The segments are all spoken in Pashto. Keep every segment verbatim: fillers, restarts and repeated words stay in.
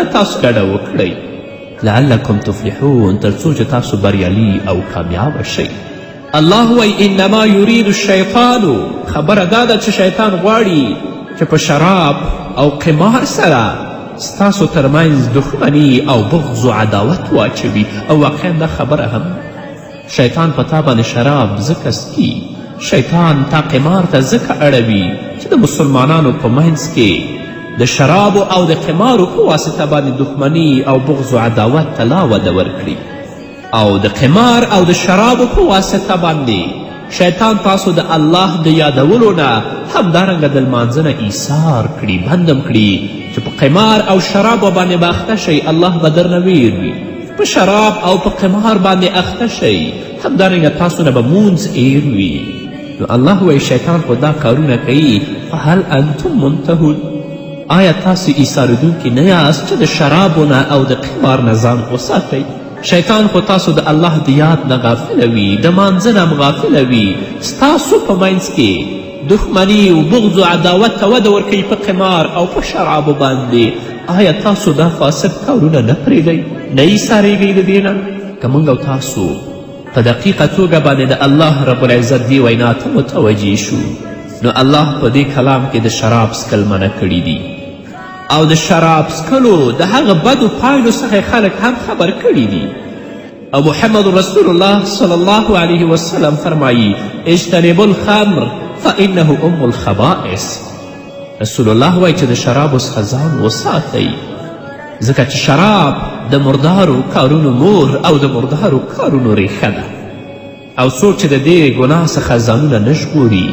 تاسو ګډه وکړئ لعلکم تفلحون تر څو چې تاسو بریالي او کامیابه شئ. الله وایي انما یرید الشیطان، خبره دا ده چې شیطان غواړي چې په شراب او قمار سره ستاسو ترمنځ دښمني او بغض و عداوت واچوي. او واقعا دا خبره هم شیطان په تا باندې شراب ځکه څکي، شیطان تا قمار ته ځکه اړوي چې د مسلمانانو په منځ کې د شرابو او د قمارو په واسطه باندې دښمني او بغض و عداوت ته لا وده ورکړي. او د قمار او د شرابو په واسطه باندې شیطان تاسو د الله د یادولو نه همدارنګه د لمانځه نه ایثار کړي، بندم کړي چې په قمار او شرابو باندې به اخته شئ، الله به درنه ویر وي. په شراب او په قمار باندې اخته شئ، همدارنګه تاسو نه به مونځ ایر وي. نو الله وایي شیطان خو دا کارونه کوي، فهل انتم منتهون، آیا تاسو ایثارېدونکي نه یاست چې د شرابو نه او د قمار نه ځان وساتئ؟ شیطان خو تاسو د الله د یاد نه غافله وي، د مانځه نه هم غافله وي، ستاسو په منځ کې دښمني و بغض و عداوت ته وده ورکوي په قمار او په شرابو باندې. آیا تاسو دا فاسد کارونه نه پرېږدئ، نه ایثارېږئ د دې نه؟ که موږ او تاسو په دقیقه توګه باندې د الله رب العزت دې وینا ته متوجه شو، نو الله په دې کلام کې د شراب څکل منع کړي دي او د شراب څکلو د هغه بدو پایلو څخه خلک هم خبر کړي دي. او محمد رسول الله صلی الله علیه وسلم فرمایي اجتنبوا الخمر فانه ام الخبائث. رسول الله وایي چې د شرابو څخه ځان وساتئ، ځکه چې شراب د مردارو کارونو مور او د مردارو کارونو ریښه ده. او څوک چې د دې ګناه څخه ځانونه نه ژغوري،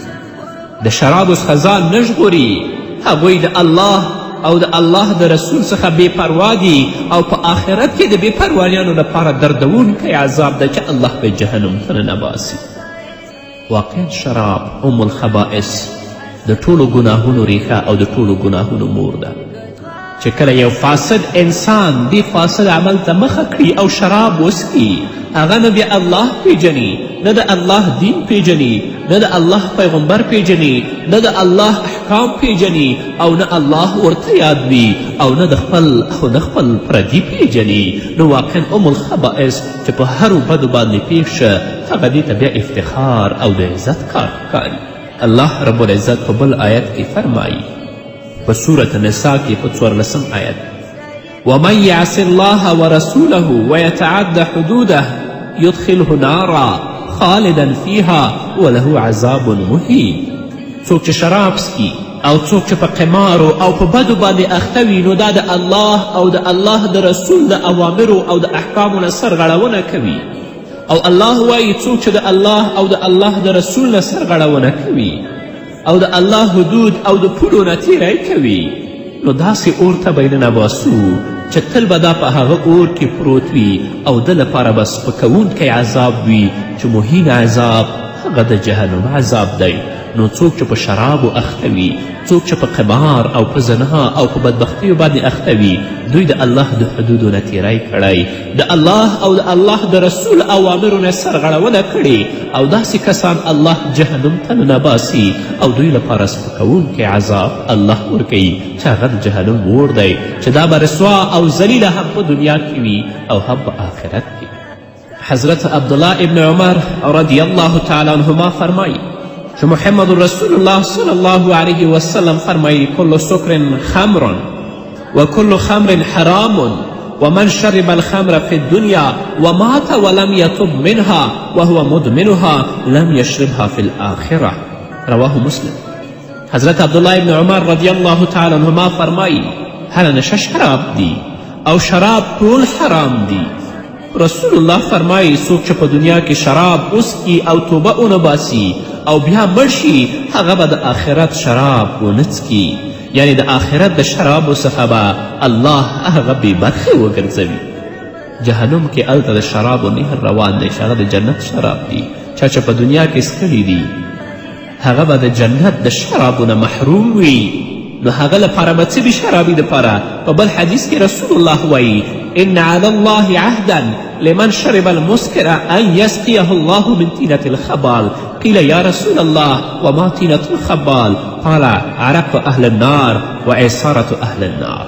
د شرابو څخه ځان نه ژغوري، هغوی د الله او د الله د رسول څخه بې پروا دي او په آخرت کې د بې پروایانو لپاره دردونکی عذاب ده چې الله به جهنم ته ننباسي. واقعا شراب ام الخبائث د ټولو ګناهونو ریښه او د ټولو ګناهونو مور ده. چې کله یو فاسد انسان دې فاسد عمل ته مخه کړي او شراب وسکي، هغه نه د الله پیژني، نه د الله دین پیژني، نه د الله پیغمبر پیژني، نه د الله احکام پیژني، او نه الله ورته یاد وي، او نه د خپل او نه خپل پردي پیژني. نو واقعا ام الخبائث چې په هرو بدو باندې پیښ شه، هغه دې ته بیا افتخار او د عزت کار ښکاري. الله رب العزت په بل آیت کې فرمایي په سورة نساء کې په څوارلسم آیت ومن یعص الله ورسوله ویتعد حدوده یدخله نارا خالدا فیها وله عذاب مهین. څوک چې شراب څکي او څوک چې په قمارو او په بدو باندې اخته وي، نو دا د الله او د الله د رسول د اوامرو او د احکامو نه سرغړونه کوي. او الله وایي څوک چې د الله او د الله د رسول نه سرغړونه کوي او د الله حدود او د پولو نه تیری کوي، نو داسې اور ته به یې ننباسو چې تل به دا په هغه اور کې پروت وي او د لپاره به سپکوونکی عذاب وي چې مهین عذاب هغه د جهنم عذاب دی. نو څوک چې په شرابو اخته وي، څوک چې په قمار او په زنا او په بدبختیو باندې اخته وي، دوی د الله د حدودو نه تیری کړی، د الله او د الله د رسول اوامرو نه سرغړونه کړې، او داسې کسان الله جهنم ته ننباسي او دوی لپاره سپکوونکی عذاب الله ورکوي چې هغه د جهنم اور دی، چې دا به رسوا او ذلیله هم په دنیا کې وي او هم په آخرت کې. حضرت عبدالله ابن عمر رضی الله تعالی عنهما فرمایي چې محمد رسول الله صلی الله علیه وسلم فرمایي کل سکر خمر و کل خمر حرام و من شرب الخمر فی الدنیا و مات ولم یتب منها وهو مدمنها لم یشربها فی الاخره. رواه مسلم. حضرت عبدالله ابن عمر رضی الله تعالی عنهما فرمایي هر نشه شراب دی او شراب ټول حرام دی. رسول الله فرمایي څوک چې په دنیا کې شراب وڅکي او توبه ونباسي او بیا مړ شي، هغه به د آخرت شراب ونه څکي، یعنی د آخرت د شرابو څخه به الله هغه بې برخې وګرځوي. جهنم کې هلته د شرابو نهر روان دی چې هغه د جنت شراب دی. چا چې په دنیا کې څکلي دي هغه به د جنت د شرابو نه محروم وي، نو هغه لپاره به څه وي شرابي دپاره؟ په بل حدیث کې رسول الله وایي ان علی الله عهدا لمن شرب المسكر ان يسقيه الله من طينة الخبال. قيل يا رسول الله وما طينة الخبال؟ قال عرق اهل النار وعصارة اهل النار.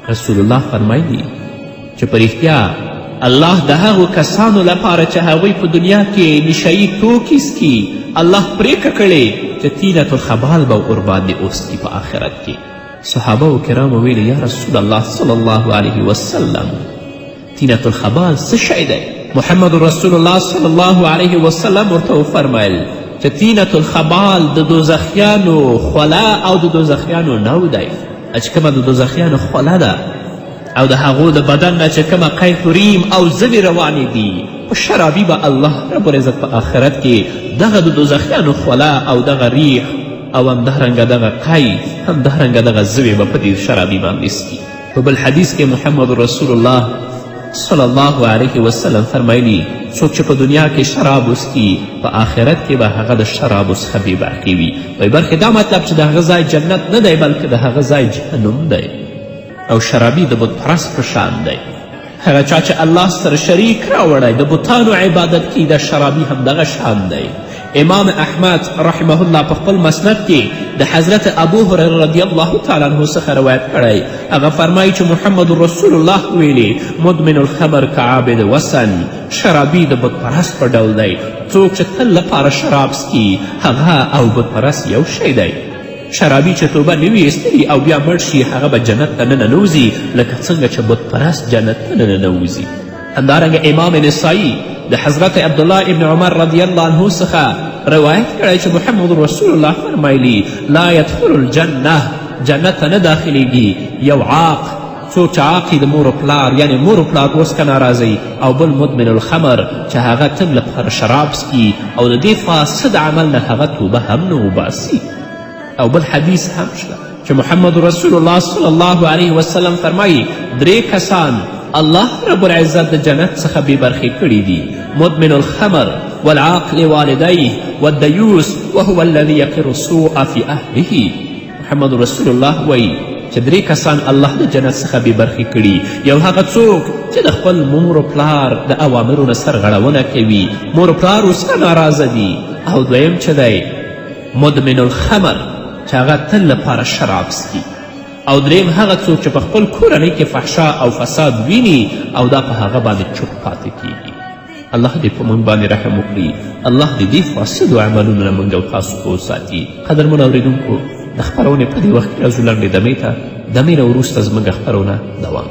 رسول الله فرمایي چې په رښتیا الله د هغو کسانو لپاره چې هغوی په دنیا کې نشهیي توکي څکي الله پرېکړه کړې چې طینة الخبال به ورباندې اوسکي په آخرت کې. صحابه کرامو ویلې یا رسول الله صلی الله علیه وسلم طینة الخبال څه شی دی؟ محمد رسول الله صلی الله علیه وسلم ورته وفرمیل چې طینة الخبال د دوزخیانو خوله او د دوزخیانو نو دی. چې کومه د دوزخیانو خوله ده او د هغو د بدن نه چې کومه قیح ریم او زوی روانې دي، په شرابي به الله رب العزت په آخرت کې دغه د دوزخیانو خوله او دغه ریح او همدارنګه دغه قیح همدارنګه دغه زوی به په دې شرابي باندې څکي. په بل حدیث کې محمد رسول الله صلی الله علیه وسلم فرمایلی څوک چې په دنیا کې شراب وڅکي په آخرت کې به هغه د شرابو څخه بې برخې وي. وایي برخې دا مطلب چې د هغه ځای جنت نه دی بلکې د هغه ځای جهنم دی او شرابي د بتپرست په شان دی. هغه چا چې الله سره شریک راوړی د بتانو عبادت کوي د شرابي هم دغه شان دی. امام احمد رحمه الله په خپل مسند کې د حضرت ابو هریره رضی الله تعالی عنه څخه روایت کړی. هغه فرمایي چې محمد رسول الله ویلي مدمن الخمر کعابد وسن، شرابي د بتپرست په ډول دی. څوک چې تل لپاره شراب څکي هغه او بتپرست یو شی دی. شرابي چې توبه نه وي ایستلي او بیا مړ شي هغه به جنت ته نه ننوځي لکه څنګه چې بتپرست جنت ته نه ننوځي. همدارنګه امام نسایي د حضرت عبدالله ابن عمر رضی الله عنه څخه روایت کړی چې محمد رسول الله فرمایلی لا یدخل الجنه، جنت ته نه داخلیږي یو عاق، څوک چې عاق د مور و پلار یعنی مور و پلار اوس که ناراضی، او بل مدمن الخمر چې هغه تل لپاره شراب څکي او د دې فاسد عمل نه هغه توبه هم نه وباسي. او بل حدیث هم شته چې محمد رسول الله صلی الله علیه وسلم فرمایي درې کسان الله رب العزت د جنت څخه بې برخې کړي دي: مدمن الخمر والعاق لوالديه والدیوس وهو الذي يقر السوء في اهله. محمد رسول الله وایي چې درې کسان الله د جنت څخه بې برخې کړي. یو هغه څوک چې د خپل مور و پلار د اوامرو نه سرغړونه کوي، مور و پلار ورسره ناراضه دي. او دویم چې دی مدمن الخمر چې هغه تل لپاره شراب څکي. او دریم هغه څوک چې په خپل کورنۍ کې فحشا او فساد ویني او دا په هغه باندې چوپ پاتې کیږي. الله دې په موږ باندې رحم وکړي. الله دې دې فاسدو عملونو نه موږ او تاسو وساتي. قدرمنو اورېدونکو د خپرونې په دې وخت کې راځو لنډې دمې ته. دمې نه وروسته زموږ خپرونه دوام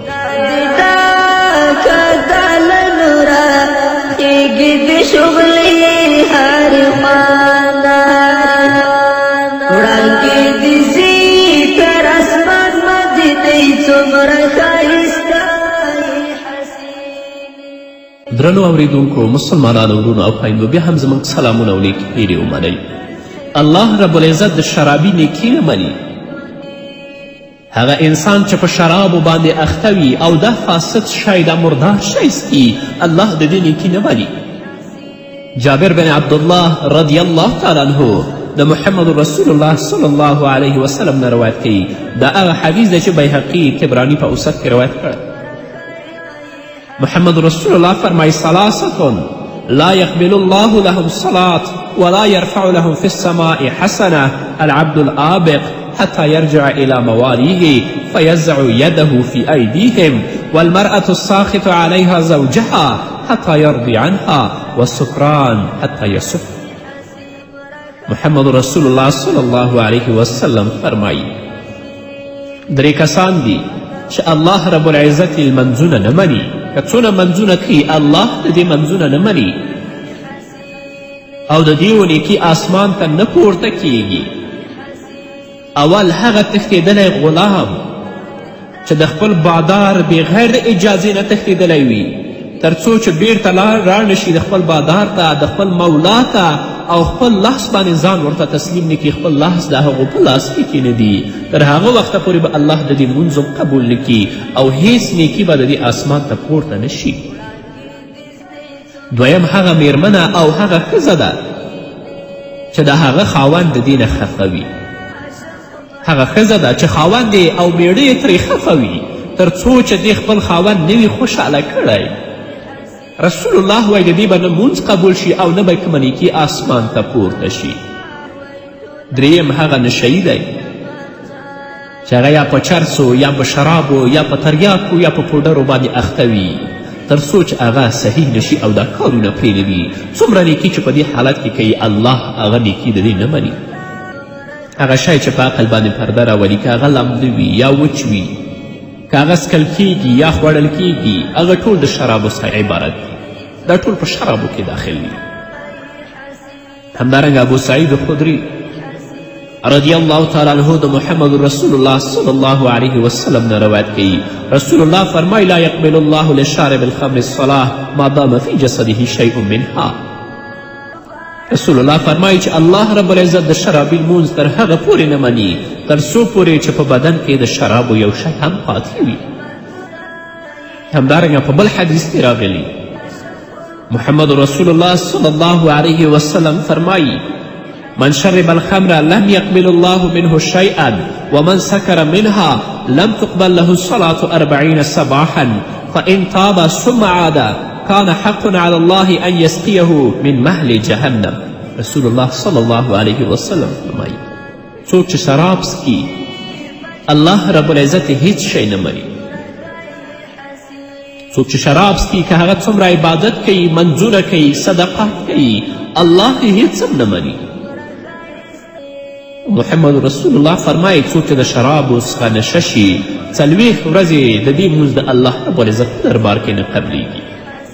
درنو اوریدونکو مسلمانانو ورونو او خویندو بیا هم زموږ سلامونه او نیکې هیلې ومنئ. الله رب العزت د شرابي نیکي نه مني. هغه انسان چې په شرابو باندې اخته وي او دا فاسد شی دا مردار شی څکي الله د دې نیکي نه مني. جابر بن عبدالله رضی الله تعالی عنه د محمد رسول الله صلی الله علیه وسلم نه روایت کوي. دا هغه حدیث دی چې بیهقي طبراني په اوسط کې روایت کړی. محمد رسول الله فرمایي ثلاثة لا يقبل الله لهم صلاة ولا يرفع لهم في السماء حسنة: العبد الآبق حتى يرجع إلى مواليه فيزع يده في أيديهم، والمرأة الساخط عليها زوجها حتى يرضي عنها، والسكران حتى يسف. محمد رسول الله صلی الله علیه وسلم فرمایي درې کسان دي چې الله رب العزت یې لمنځونه نه مني. که څونه منځونه کوي الله د دې منځونه نه مني او د دې و نیکي آسمان ته نه پورته کیږي. اول هغه تښتېدلی غلام چې د خپل بادار بغیر د اجازې نه تښتېدلی وي تر څو چې بیرته راړ نشي د خپل بادار ته د خپل مولا ته او خپل لاس باندې ځان ورته تسلیم نه کړي. خپل لاس د هغو په لاس کې کې نه دي. تر هغه وخته پورې به الله د دې لمونځ قبول نه کړي او هیڅ نیکي به د دې آسمان ته پورته نه شي. دویم هغه میرمنه او هغه ښځه ده چې د هغه خاوند د دې نه خفه وي. هغه ښځه ده چې خاوند او میړه یې ترې خفه وي تر څو چې دې خپل خاوند نه وي خوشحاله کړی. رسول الله وایي د دې به نه مونځ قبول شي او نه به کومه نیکي آسمان ته پورته شي. دریم هغه نشهیي دی چې هغه یا په چرسو یا په شرابو یا په تریاکو یا په پوډرو باندې اخته وي تر څو چې هغه صحیح نشي او دا کارونه پرېږدي. څومره نیکي چې په دې حالت کې کوي الله هغه نیکي د دې نه مني. هغه شی چې په عقل باندې پرده راولي که هغه لمده وي یا وچ وي که هغه څکل کیږي یا خوړل کیږي هغه ټول د شرابو څخه عبارت دي. دا ټول په شرابو کې داخل دي. همدارنګه ابو سعید خدري رضی الله تعالی عنه د محمد رسول الله صلی الله علیه وسلم نه روایت کوي. رسول الله فرمایي لا یقبل الله لشارب الخمر الصلاة ما دام فی جسده شیء منها. رسول الله فرمایي چې الله رب العزت د شرابي لمونځ تر هغه پورې نه مني تر څو پورې چې په بدن کې د شرابو یو شی هم پاتې وي. همدارنګه په بل حدیث کې راغلی محمد رسول الله صلی الله علیه وسلم فرمایي من شرب الخمر لم يقبل الله منه شيئا ومن سكر منها لم تقبل له الصلاة أربعين صباحا فإن تاب ثم عاد كان حق على الله أن يسقيه من مهل جهنم. رسول الله صلی الله علیه وسلم فرمایي څوک چې شراب څکي الله رب العزت هیڅ شی نه مني. څوک چې شراب څکي که هغه څومره عبادت کوي منځونه کوي صدقات کوي الله هیڅ هم نه مني. محمد رسول الله فرمایي څوک چې د شرابو څخه نشه شي څلوېښت ورځې د دې لمونځ د الله رب العزت په دربار کې نه قبلیږي.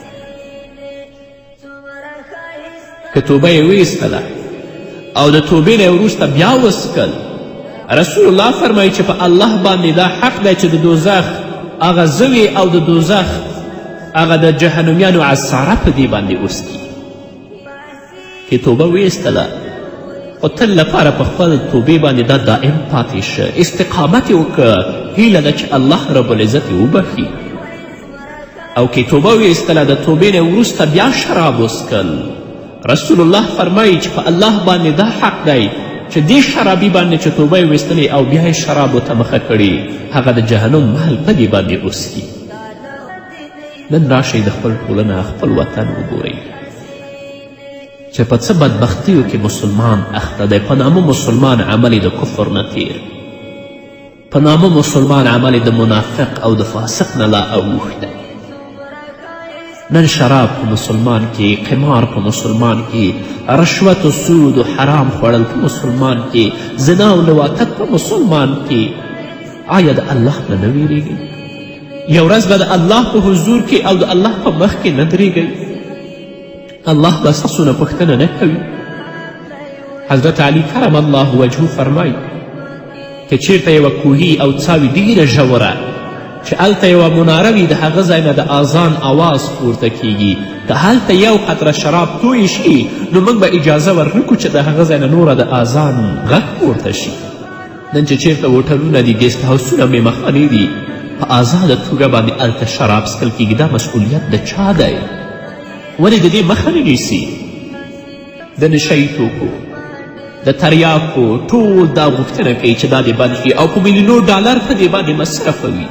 که توبه یې ویستله او د توبې نه وروسته بیا وڅکل رسول الله فرمایي چې په الله باندې دا حق دی چې د دوزخ هغه زوی او د دوزخ هغه د جهنمیانو عصاره په دې باندې وسکي. که توبه ویستله خو تل لپاره په خپل توبې باندې دا دائم پاتې شه استقامت یې وکړه هیله ده چې الله رب العزت یې وبخي. او که توبه ویستله د توبې نه وروسته بیا شراب وڅکل رسول الله فرمایي چې په الله باندې دا حق دی چې دې شرابي باندې چې توبه یې ویستلې او بیا یې شرابو ته مخه کړي هغه د جهنم محل په دې باندې اوسي. نن راشئ د خپل ټولنه خپل وطن وګورئ چې په څه بدبختیو کې مسلمان اخته دی. په نامه مسلمان عمل د کفر نه تیر، په نامه مسلمان عمل د منافق او د فاسق نه لا اوښ دی. نن شراب په مسلمان کې، قمار په مسلمان کې، رشوت و سود و حرام خوړل په مسلمان کې، زنا و لواطت په مسلمان کې. آیا د الله نه نه ویرېږئ؟ یو ورځ به د الله په حضور کې او د الله په مخ کې نه درېږئ. الله به ستاسو نه پوښتنه نه کوي. حضرت علی کرم الله وجهه فرمایي که چیرته یوه کوهي او څاوي ډېره ژوره چې هلته یوه مناره وي د هغه ځای نه د اذان آواز پورته کیږي، که هلته یو قطره شراب توی شي نو موږ به اجازه ورنکړو چې د هغه ځای نه نوره د اذان غږ پورته شي. نن چې چیرته هوټلونه دي، ګیسټ هاوسونه، میمخانې دي، په آزاده توګه باندې هلته شراب څکل کیږي. دا مسئولیت د چا دی؟ ولې د دې مخه نه نیسي؟ د نشهیي توکو، د تریاکو ټول دا غوښتنه کوي چې دا دې بند شي او په میلیونو ډالر په دې باندې مصرفوي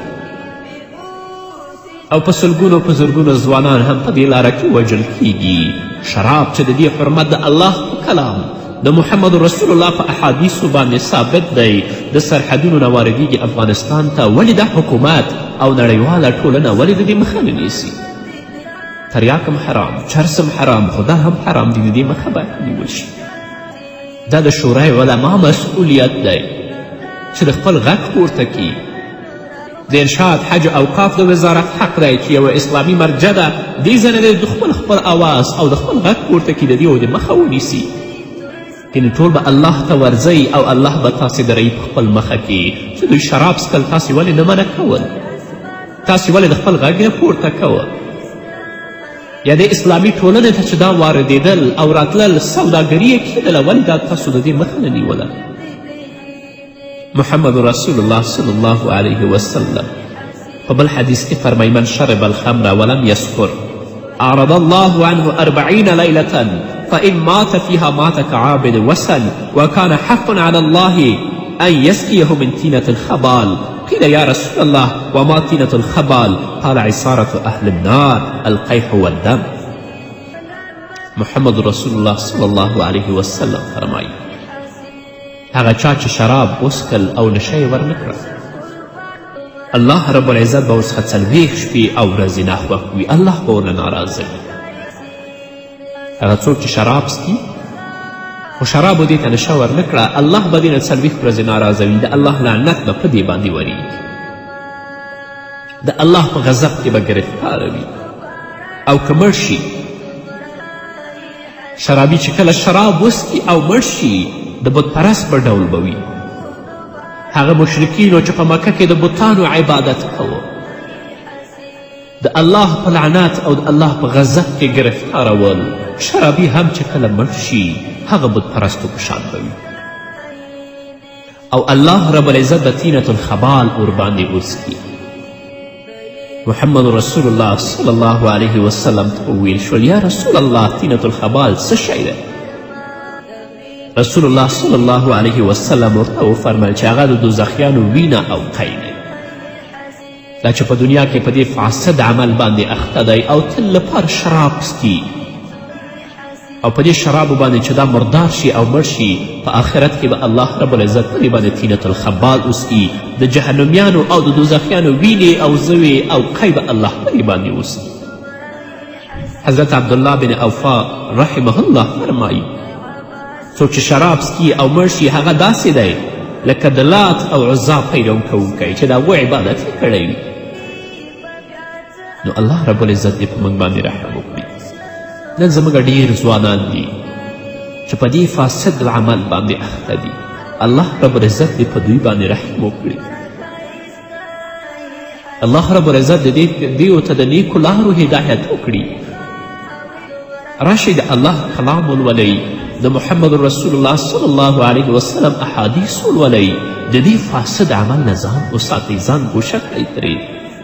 او په سلګونو په زرګونو ځوانان هم په دې لاره کې وژل کیږي. شراب چې د دې حرمت د الله په کلام د محمد رسول الله په احادیثو باندې ثابت دی، د سرحدونو نه واردیږي افغانستان ته. ولې دا حکومت او نړیواله ټولنه ولې د دې مخه نه نیسي؟ تریاک هم حرام، چرس هم حرام، خو دا هم حرام دی، د دې مخه باید ونیول شي. دا د شورای علما مسئولیت دی چې د خپل غږ پورته کړي. د ارشاد حج اوقاف د وزارت حق دی چې یوه اسلامي مرجع ده دې ځای نه د خپل خپل اواز او د خپل غږ پورته کړي، د دې او د مخه ونیسي. یعنې ټول به الله ته ورځئ او الله به تاسې دروي په خپل مخه کې چې دوی شراب څکل تاسې ولې نه منع کول؟ تاسې ولې د خپل غږ نه پورته کوه؟ یا د اسلامي ټولنې ته چې دا واردېدل او راتلل سوداګري یې کېدله، ولې دا تاسو د دې مخه نه نیوله؟ محمد رسول الله صلی الله علیه وسلم په بل حدیث کې فرمایي من شرب الخمر ولم یسکر أعرض الله عنه أربعين ليلة فإن مات فيها مات كعابد وسن وكان حق على الله أن يسقيه من طينة الخبال. قيل يا رسول الله وما طينة الخبال؟ قال عصارة أهل النار القيح والدم. محمد رسول الله صلی الله علیه وسلم فرمایي هغه چا چې شراب وڅښل او نشه یې ورنه کړه الله رب العزت به ورڅخه څلوېښت شپې او ورځې ناخوښ وي الله به ورنه ناراضه وي هغه څوک چې شراب څکي خو شرابو دې ته نشه ورنه کړه الله به دې نه څلوېښت ورځې ناراضه وي د الله لعنت به په دې باندې وریږي د الله په غضب کې به ګرفتاره وي او که مړ شي شرابي چې کله شراب وڅکي او مړ شي د بت پرست په ډول به وي هغه مشرکینو چې په مکه کې د بتانو عبادت کوه د الله په لعنت او د الله په غضب کې ګرفتارول شرابي هم چې کله مړ شي هغه بت پرستو په شان به وي او الله رب العزت به طینة الخبال ورباندې وڅکي محمد رسول الله صلی الله علیه وسلم ته وویل شول یا رسول الله طینة الخبال څه شی دی رسول الله صلی الله علیه وسلم ورته وفرمیل چې هغه د دوزخیانو وینه او قی دی دا چې په دنیا کې په دې فاسد عمل باندې اخته دی او تل لپاره شراب څکي او په دې شرابو باندې چې دا مردار شي او مړ شي په آخرت کې به الله رب العزت په دې باندې طینة الخبال وڅکي د جهنمیانو او د دوزخیانو وینې او زوې او قی به الله په دې باندې وڅکي حضرت عبدالله بن اوفا رحمه الله فرمایي څوک چې شراب څکي او مړ شي هغه داسې دی لکه د لات او عزا پیرو کوونکی چې د هغوی عبادت یې کړی وي نو الله رب العزت دې په موږ باندې رحم وکړي نن زموږ ډېر ځوانان دي چې په دې فاسد عمل باندې اخته دي الله رب العزت دې په دوی باندې رحم وکړي الله رب العزت دې دیو ته د نیکو لارو هدایت وکړي راشئ د الله کلام ولولئ د محمد رسول الله صلی الله علیه وسلم احادیث ولولئ د دې فاسد عمل نه ځان وساتئ ځان ګوښه کړئ ترې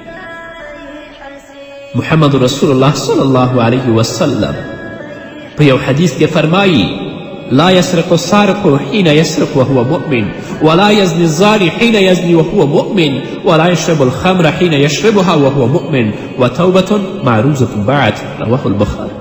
محمد رسول الله صلی الله علیه وسلم په یو حدیث کې فرمایي لا يسرق السارق حين يسرق وهو مؤمن ولا يزني الزاني حين يزني وهو مؤمن ولا يشرب الخمر حين يشربها وهو مؤمن وتوبة معروضة بعد رواه البخاري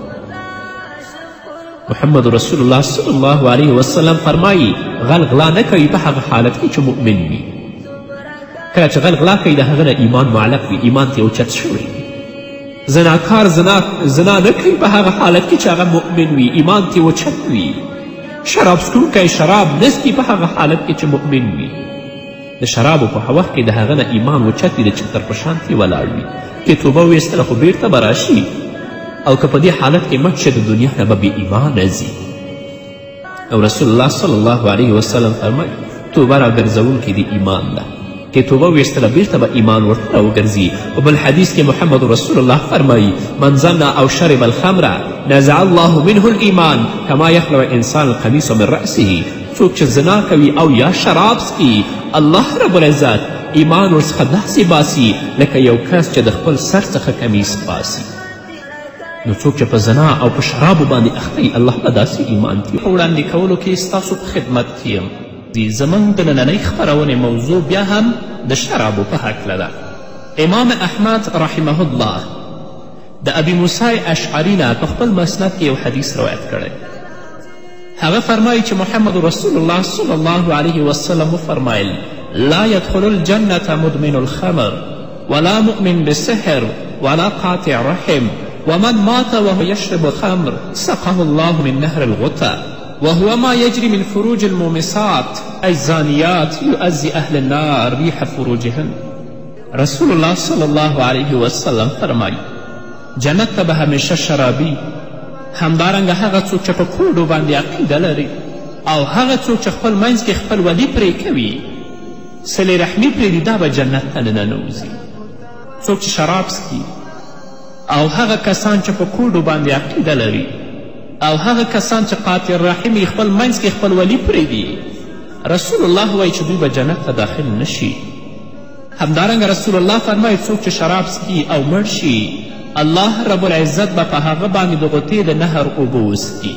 محمد رسول الله صلی الله علیه وسلم فرمایي غل غلا نه کوي په هغه حالت کې چې مؤمن وي کله چې غل غلا کوي د هغه نه ایمان معلق وي ایمان ته اوچت شوی زناکار زنا, زنا نه کوي په هغه حالت کې چې هغه مؤمن وي ایمان ته اوچت وي شراب څکونکی شراب نه څکي په هغه حالت کې چې مؤمن وي د شرابو په وخت کې د هغه نه ایمان اوچت وي د چتر په شانتې ولاړ وي که توبه ویستله خو بیرته به راشي او که په دې حالت کې مړ شه د دنیا نه به بې ایمانه ځي او رسول الله صلی الله علیه وسلم فرمایي توبه راګرځونکې د ایمان ده که توبه ویستله بیرته به ایمان ورته راوګرځي په بل حدیث کې محمد رسول الله فرمایي من زنا او شرب الخمر نزع الله منه الایمان کما یخلع انسان القمیص من رأسه څوک چې زنا کوي او یا شراب څکي الله رب العزت ایمان ورڅخه داسې باسي لکه یو کس چې د خپل سر څخه کمیس باسي نو څوک چې په زنا او په شرابو باندې اخته الله به داسې ایمان کړي په وړاندې کولو کې ستاسو په خدمت کې یم زموږ د نننۍ خپرونې موضوع بیا هم د شرابو په هکله ده امام احمد رحمه الله د ابي موسی اشعري نه په خپل مسند کې یو حدیث روایت کړی هغه فرمایي چې محمد رسول الله صلی الله علیه وسلم وفرمایل لا يدخل الجنة مدمن الخمر ولا مؤمن بالسحر ولا قاطع رحم ومن مات وهو يشرب الخمر سقه الله من نهر الغتة وهو ما يجري من فروج المومسات أي الزانيات يؤذي أهل النار ريح فروجهن رسول الله صلی الله علیه وسلم فرمایي جنت ته به همیشه شرابي همدارنګه هغه څوک چې په کوډو باندې عقیده لري او هغه څوک چې خپل منځ کې خپل ولي پرې کوي صلې رحمي پرېږدي دا به جنت ته ننوځي څوک چې شراب څکي او هغه کسان چې په کوډو باندې عقیده لري او هغه کسان چې قاطع رحم خپل منځ کې خپل ولی پرېږدي رسول الله وایي چې دوی به جنت ته داخل نشي همدارنګه رسول الله فرمایي څوک چې شراب څکي او مړ شي الله رب العزت به په هغه باندې د غوطې د نهر اوبه وڅکي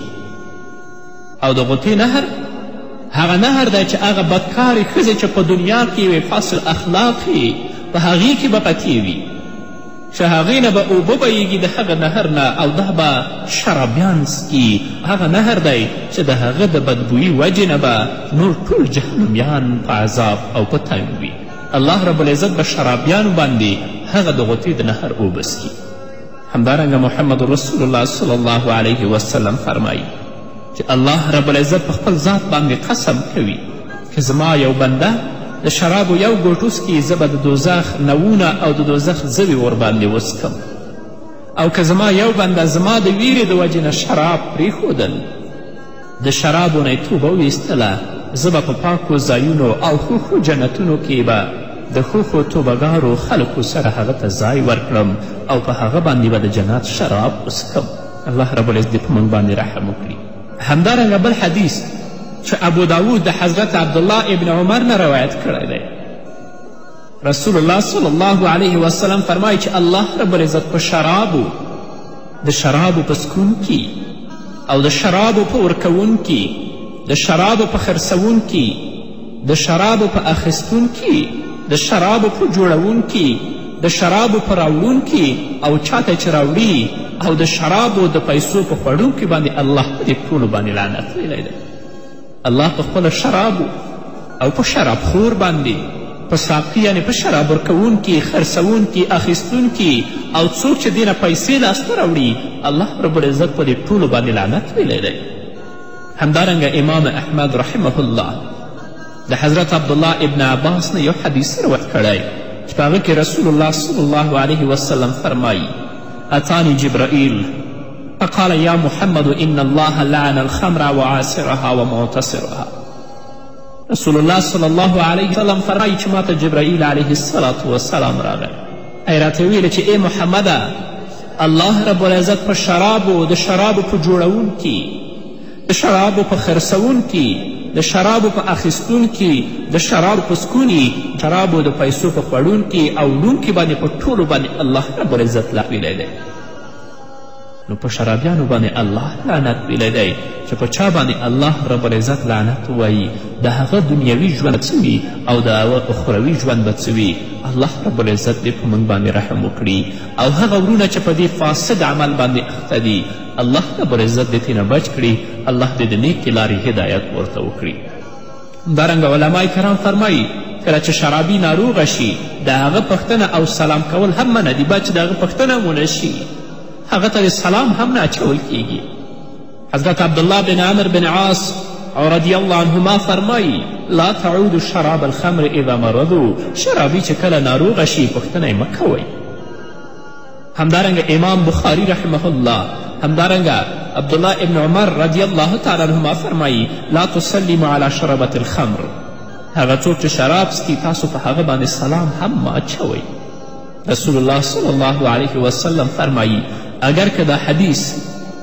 او د غوطې نهر هغه نهر دی چې هغه بدکارې ښځې چې په دنیا کې وي فاصل اخلاق یې په هغې کې به پکې وي چې هغې نه به اوبه بهیږي د هغه نهر نه او دا به شرابیان څکي. هغه نهر دی چې د هغه د بدبویي وجې نه به نور ټول جهنمیان په عذاب او په تنګ وي. الله رب العزت به شرابیانو باندې هغه د غوطې د نهر اوبه څکي. همدارنګه محمد رسول الله صلی الله علیه وسلم فرمایي چې الله رب العزت په خپل ذات باندې قسم کوي که زما یو بنده د شرابو یو ګوټ وڅکي زه به د دوزخ نوونه او د دوزخ زوی ورباندې وڅکم، او که زما یو بنده زما د ویرې د وجې نه شراب پرېښودل، د شرابو نه یې توبه ویستله، زه به په پاکو ځایونو او ښوښو جنتونو کې به د ښوښو توبهګارو خلکو سره هغه ته ځای ورکړم او په هغه باندې به د جنت شراب وڅکم. الله رب العزت په موږ باندې رحم وکړي. همدارنګه بل حدیث چې ابو داود د حضرت عبدالله ابن عمر نه روایت کړی دی، رسول الله صلی الله علیه وسلم فرمایي چې الله رب العزت په شرابو د شرابو په څکونکي او د شرابو په ورکوونکي، د شرابو په خرڅوونکي، د شرابو په اخیستونکي، د شرابو په جوړونکي، د شرابو په راوړونکي او چاته چې راوړي او د شرابو د پیسو په خوړونکي باندې الله په دې ټولو باندې لعنت ویلی دی. الله په خپله شرابو او په شرابخور باندې، په ساقي یعنې په شراب ورکوونکي، خرڅوونکي، اخیستونکي او څوک چې دې نه پیسې لاسته راوړي، الله رب العزت په دې ټولو باندې لعنت ویلی دی. همدارنګه امام احمد رحمه الله د حضرت عبدالله ابن عباس نه یو حدیث روایت کړی چې په هغه کې رسول الله صلی الله علیه وسلم فرمایي اتانی جبرائیل فقال یا محمد ان الله لعن الخمر وعاصرها ومعتصرها. رسول الله صلی الله علیه وسلم فرمایي چې ماته جبرائیل علیه الصلاة وسلام راغی، ای راته ویله چې ای محمده، الله رب العزت په شرابو د شرابو په جوړونکي، د شرابو په خرڅونکي، د شرابو په اخیستونکي، د شرابو په څکوني، شرابو د پیسو په خوړونکي او وړونکي باندې په ټولو باندې الله رب العزت لعنویلی دی. نو په شرابیانو باندې الله لعنت ویلی دی چې په چا باندې الله رب العزت لعنت ووایي د هغه دنیوي ژوند څه وي او د هغه اخروي ژوند به څه وي. الله رب العزت دې په موږ باندې رحم وکړي او هغه ورونه چې په دې فاسد عمل باندې اخته دي الله رب العزت دې ترېنه بچ کړي. الله دې د نیکې لارې هدایت ورته وکړي. همدارنګه علما کرام فرمایي کله چې شرابي ناروغه شي د هغه پوښتنه او سلام کول هم منع دي، باید چې د هغه پوښتنه ونه شي، هغه ته سلام هم نه اچول کیږي. حضرت عبدالله بن عمر بن عاص رضی الله عنهما فرمایي لا تعود شراب الخمر اذا مرضو، شرابي چې کله ناروغه شي پوښتنه یې مه کوئ. همدارنګه امام بخاري رحمه الله، همدارنګه عبدالله ابن عمر رضی الله تعالی عنهما فرمایي لا تسلموا على شربة الخمر، هغه څوک چې شراب څکي تاسو په هغه باندې سلام هم مه اچوئ. رسول الله صلی الله علیه وسلم فرمایي اگر که دا حدیث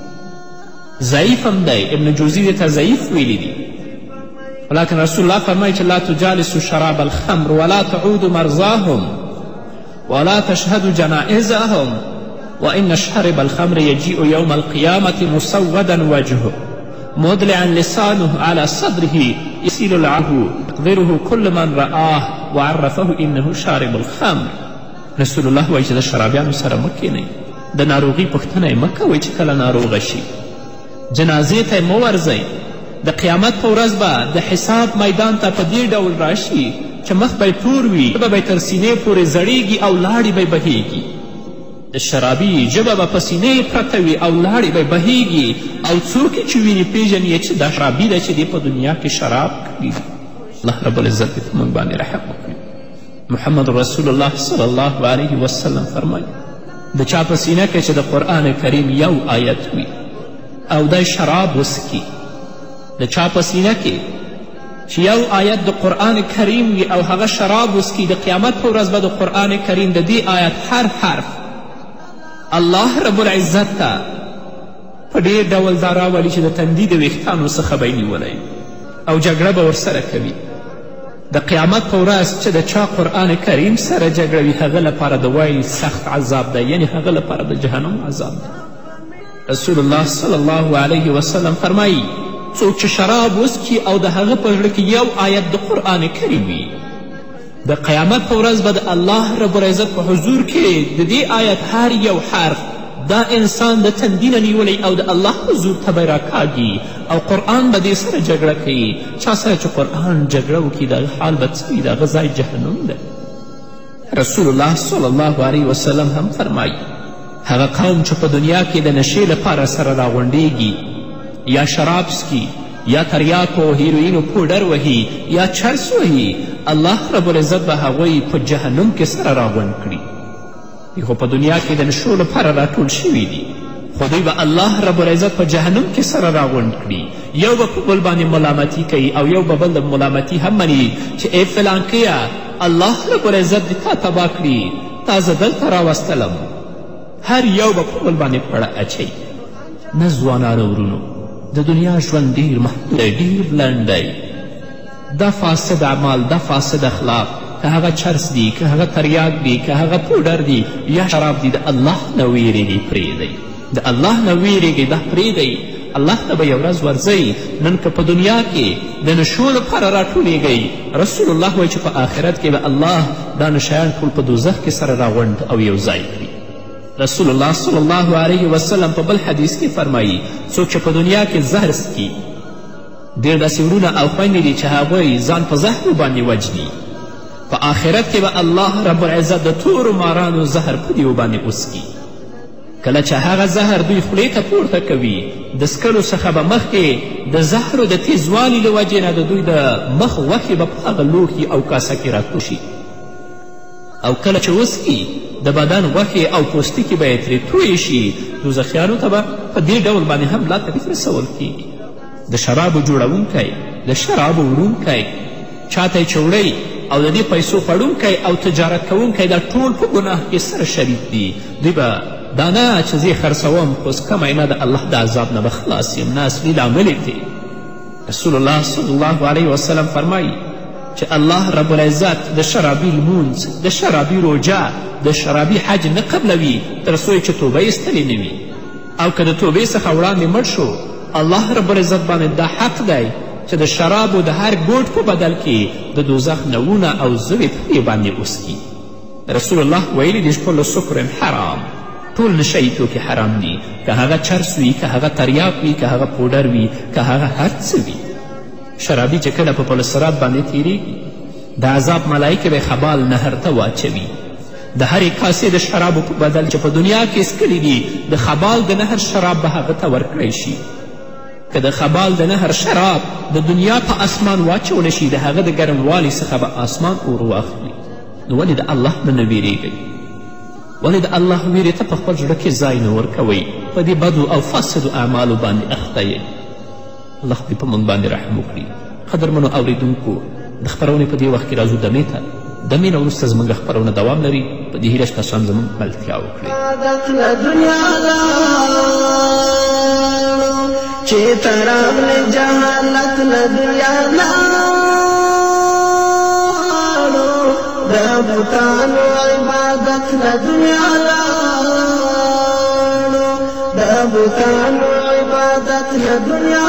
ضعیف هم دی، ابن جوزی دې ته ضعیف ویلی دی، ولیکن رسول الله فرمایي چې لا تجالسوا شراب الخمر ولا تعودوا مرضاهم ولا تشهدوا جنائزهم وإن شارب الخمر يجيء يوم القيامة مسودا وجهه مدلعا لسانه على صدره يسيل العه يقدره كل من رآه وعرفه إنه شارب الخمر. رسول الله وایي چې د شرابیانو سره مه کینئ، د ناروغي پوښتنه یې مه کوئ چې کله ناروغه شي، جنازې ته یې مه ورځئ. د قیامت په ورځ به د حساب میدان ته په دې ډول راشي چې مخ به یې تور وي، ژبه به یې تر سینې پورې زړیږي او لاړې به یې بهیږي. د شرابي ژبه به په سینې پرته وي او لاړې به یې بهیږي او څوک یې چې ویني پیژني چې دا شرابي دی چې دی په دنیا کې شراب کړي. الله رب العزت دې په موږ باندې رحم وکړي. محمد رسول الله صلی الله علیه وسلم فرمایي د چا په سینه کې چې د قرآن کریم یو آیت وي او دی شراب وڅکي، د چا په سینه کې چې یو آیت د قرآن کریم وي او هغه شراب وڅکي، د قیامت په ورځ به د قرآن کریم د دې آیت هر حرف الله رب العزت ته په ډېر ډول دا راولي چې د تندي د ویښتانو څخه به یې نیولی او جګړه به ورسره کوي. د قیامت په ورځ چې د چا قرآن کریم سره جګړه وي هغه لپاره د وایي سخت عذاب دی، یعنې هغه لپاره د جهنم عذاب دی. رسول الله صلی الله علیه وسلم فرمایي څوک چې شراب وڅکي او د هغه په زړه کې یو آیت د قرآن کریم وي د قیامت په ورځ به د الله رب العزت په حضور کې د دې آیت هر یو حرف دا انسان د تندي نه نیولی او د الله حضور ته به راکاږي او قرآن به دې سره جګړه کوي. چا سره چې قرآن جګړه وکړي د هغه حال به څه وي؟ د هغه ځای جهنم ده. رسول الله صلی الله علیه وسلم هم فرمایي هغه قوم چې په دنیا کې د نشې لپاره سره راغونډیږي یا شراب څکي یا تریاکو هیروینو پوډر وهي یا چرس وهي، الله رب العزت به هغوی په جهنم کې سره راغونډ کړي. دوی خو په دنیا کې د نشو لپاره راټول شوي دي، خو دوی به الله رب العزت په جهنم کې سره راغونډ کړي. یو به په بل باندې ملامتي کوي او یو به بل د ملامتي هم مني چې ای فلانکیه الله رب العزت دې تا تباه کړي، تا زه دلته راوستلم. هر یو به په بل باندې پړه اچوي. نه ځوانانو ورونو، د دنیا ژوند ډیر محدود دی، ډیر لنډ دی. دا فاسد اعمال، دا فاسد اخلاق، که هغه چرس دی، که هغه تریاک دی، که هغه پوډر دی یا شراب دی، د الله نه ویرېږئ پرېږدئ. د الله نه ویرېږئ، دا پرېږدئ. الله ته به یو ورځ ورځئ. نن که په دنیا کې د نشو لپاره راټولېږئ، رسول الله وایي چې په آخرت کې به الله دا نشیان ټول په دوزخ کې سره راغونډ او یو ځای کړي. رسول الله صلی الله علیه وسلم په بل حدیث کې فرمایي څوک چې په دنیا کې زهر څکي، ډېر داسې ورونه او خویندې دي چې هغوی ځان په زهرو باندې وجني، په آخرت کې به الله رب العزت د تورو مارانو زهر په دیو باندې وسکي. کله چې هغه زهر دوی خولې ته پورته کوي، د څکلو څخه به مخکې د زهرو د تیزوالي له وجې نه د دوی د مخ غوښې به په هغه لوښي او کاسه کې راکوشي، او کله چې وسکي د بدن غوښې او پوستکي به یې ترې تویې شي. دوزخیانو ته به په دې ډول باندې هم لا تکلیف رسول کیږي. د شرابو جوړونکی، د شرابو وړونکی، چاته یې چوړی او د دې پیسو خوړونکی او تجارت کوونکی دا ټول په ګناه کې سره شریک دي. دوی به دا نه چې زه یې خرڅوم خو کمی نه د الله د عذاب نه به خلاص یم، نه اصلي لامل یې دی. رسول الله صلی الله علیه وسلم فرمایي چې الله رب العزت د شرابي لمونځ، د شرابي روژه، د شرابي حج نه قبلوي تر څو چې توبه ایستلې نه وي. او که د توبې څخه وړاندې مړ شو، الله رب العزت باندې دا حق دی چې د شرابو د هر ګوټ په بدل کې د دوزخ نوونه او زوی پرې باندې وسکي. رسول الله ویلي دي کل سکر حرام، ټول نشهیي توکي حرام دي، که هغه چرس وي، که هغه تریاک وي، که هغه پوډر وي، که هغه هر څه وي. شرابي چې کله په پل صراط باندې تیریږي، د عذاب ملایکې به خبال نهر ته واچوي. د هرې کاسې د شرابو په بدل چې په دنیا کې څکلي دي، د خبال د نهر شراب به هغه ته ورکړی شي. که د خبال د نهر شراب د دنیا په اسمان واچول شي، د هغه د ګرموالي څخه به اسمان اور واخلي. نو ولې د الله نه نه ویرېږئ؟ ولې د الله ویرې ته په خپل زړه کې ځای نه ورکوئ؟ په دې بدو او فاسدو اعمالو باندې اخته یې. الله دې په موږ باندې رحم وکړي. قدرمنو اورېدونکو، د خپرونې په دې وخت کې راځو دمې ته. دمې نه وروسته زموږ خپرونه دوام لري. په دې هیله چې تاسو هم زموږ ملتیا وکړئ. چې تراغلې جهالت له دنیا لاړو، د بوتانو عبادت له دنیا لاړو، د بوتانو عبادت له دنیا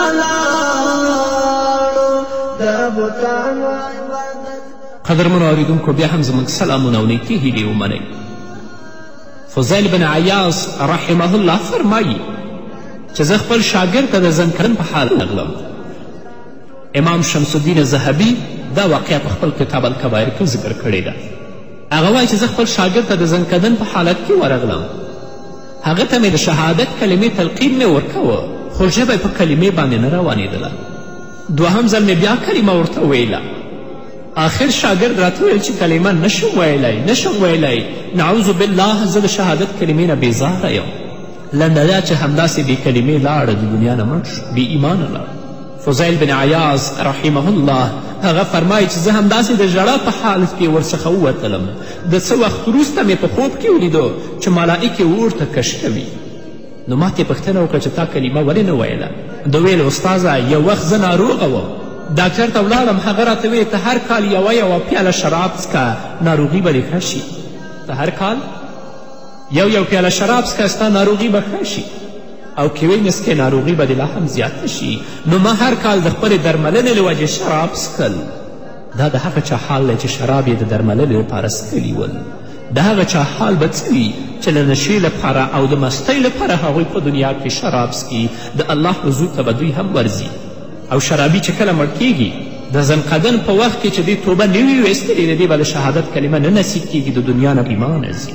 لاړو، د بوتانو عبادت. قدرمنو اورېدونکو، بیا هم زموږ سلامونه او نیکې هیلې ومنئ. فضیل بن عیاض رحمه الله فرمایي چې زه خپل شاګرد ته د زنکدن په حال راغلم. امام شمس الدین ذهبي دا واقعه په خپل کتاب الکبایر کې ذکر کړې ده. هغه وایي چې زه خپل شاګرد ته د زنکدن په حالت کې ورغلم. هغه ته مې د شهادت کلمې تلقین مې ورکوه، خو ژبه یې په کلمې باندې نه روانېدله. دوهم ځل مې بیا کلمه ورته ویله. آخر شاګرد راته ویل چې کلمه نشم ویلی نشم ویلی نعوذ بالله، زه د شهادت کلمې نه بېزاره یم. لنډه دا چې همداسې بې کلمې لاړه، د دنیا نه مړ شو، بې ایمانه لاړه. فضیل بن عیاض رحمه الله هغه فرمایي چې زه همداسې د ژړا په حالت کې ورڅخه ووتلم. د څه وخت وروسته مې په خوب کې ولیدو چې ملائکې ورته کش کوي. نو ما ترې پوښتنه وکړه چې تا کلمه ولې نه ویله؟ ده ویل استاذه یو وخت زه ناروغه وم، ډاکټر ته ولاړم، هغه راته ویل ته هر کال یوه یوه پیاله شراب څکه، ناروغي به دې ښه شي. ته هر کال یو یو پیاله شراب څکه، ستا ناروغي به ښه شي، او که ویې نسکې ناروغي به دې لا هم زیاته شي. نو ما هر کال د خپلې درملنې له وجې شراب څکل. دا د هغه چا حال دی چې شراب یې د درملنې لپاره څښلي ول. د هغه چا حال به څه وي چې له نشې لپاره او د مستۍ لپاره هغوی په دنیا کې شراب څکي. د الله حضور ته به دوی هم ورځي. او شرابي چې کله مړ کیږي د زنقدن په وخت کې چې دوی توبه نه وي ویستلې د دې به د شهادت کلمه نه نصیب کیږي، د دنیا نه ایمان ځي.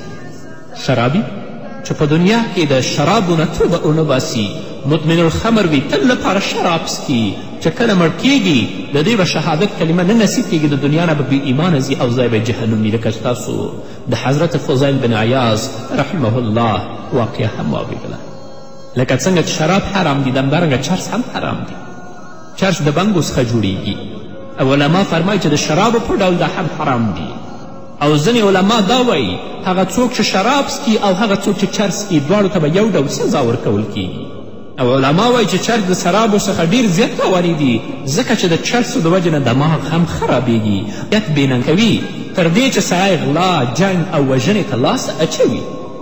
شرابي چې په دنیا کې د شرابو نه توبه ونه باسي، مدمن الخمر وي، تل لپاره شراب څکي، چې کله مړ کیږي د دې به شهادت کلمه نه نصیب کیږي، د دنیا نه به بې ایمانه ځي او ځای به جهنم وي. لکه چې تاسو د حضرت فضیل بن عیاض رحمه الله واقعه هم واورېدله. لکه څنګه چې شراب حرام دي، همدارنګه چرس هم حرام دي. چرس د بنګو څخه جوړیږي او علما فرمایي چې د شرابو په ډول دا هم حرام دي. او ځینې علما دا وایي هغه څوک چې شراب څکي او هغه څوک چې چرس څکي دواړو ته به یو ډول سزا ورکول کیږي. او علما وایي چې چرس د شرابو څخه ډیر زیات تاواني دي، ځکه چې د چرسو د وجې نه دماغ هم خرابیږي، یت بېننګ کوي، تر دې چې سړی غلا، جنګ او وژنې ته لاس اچوي.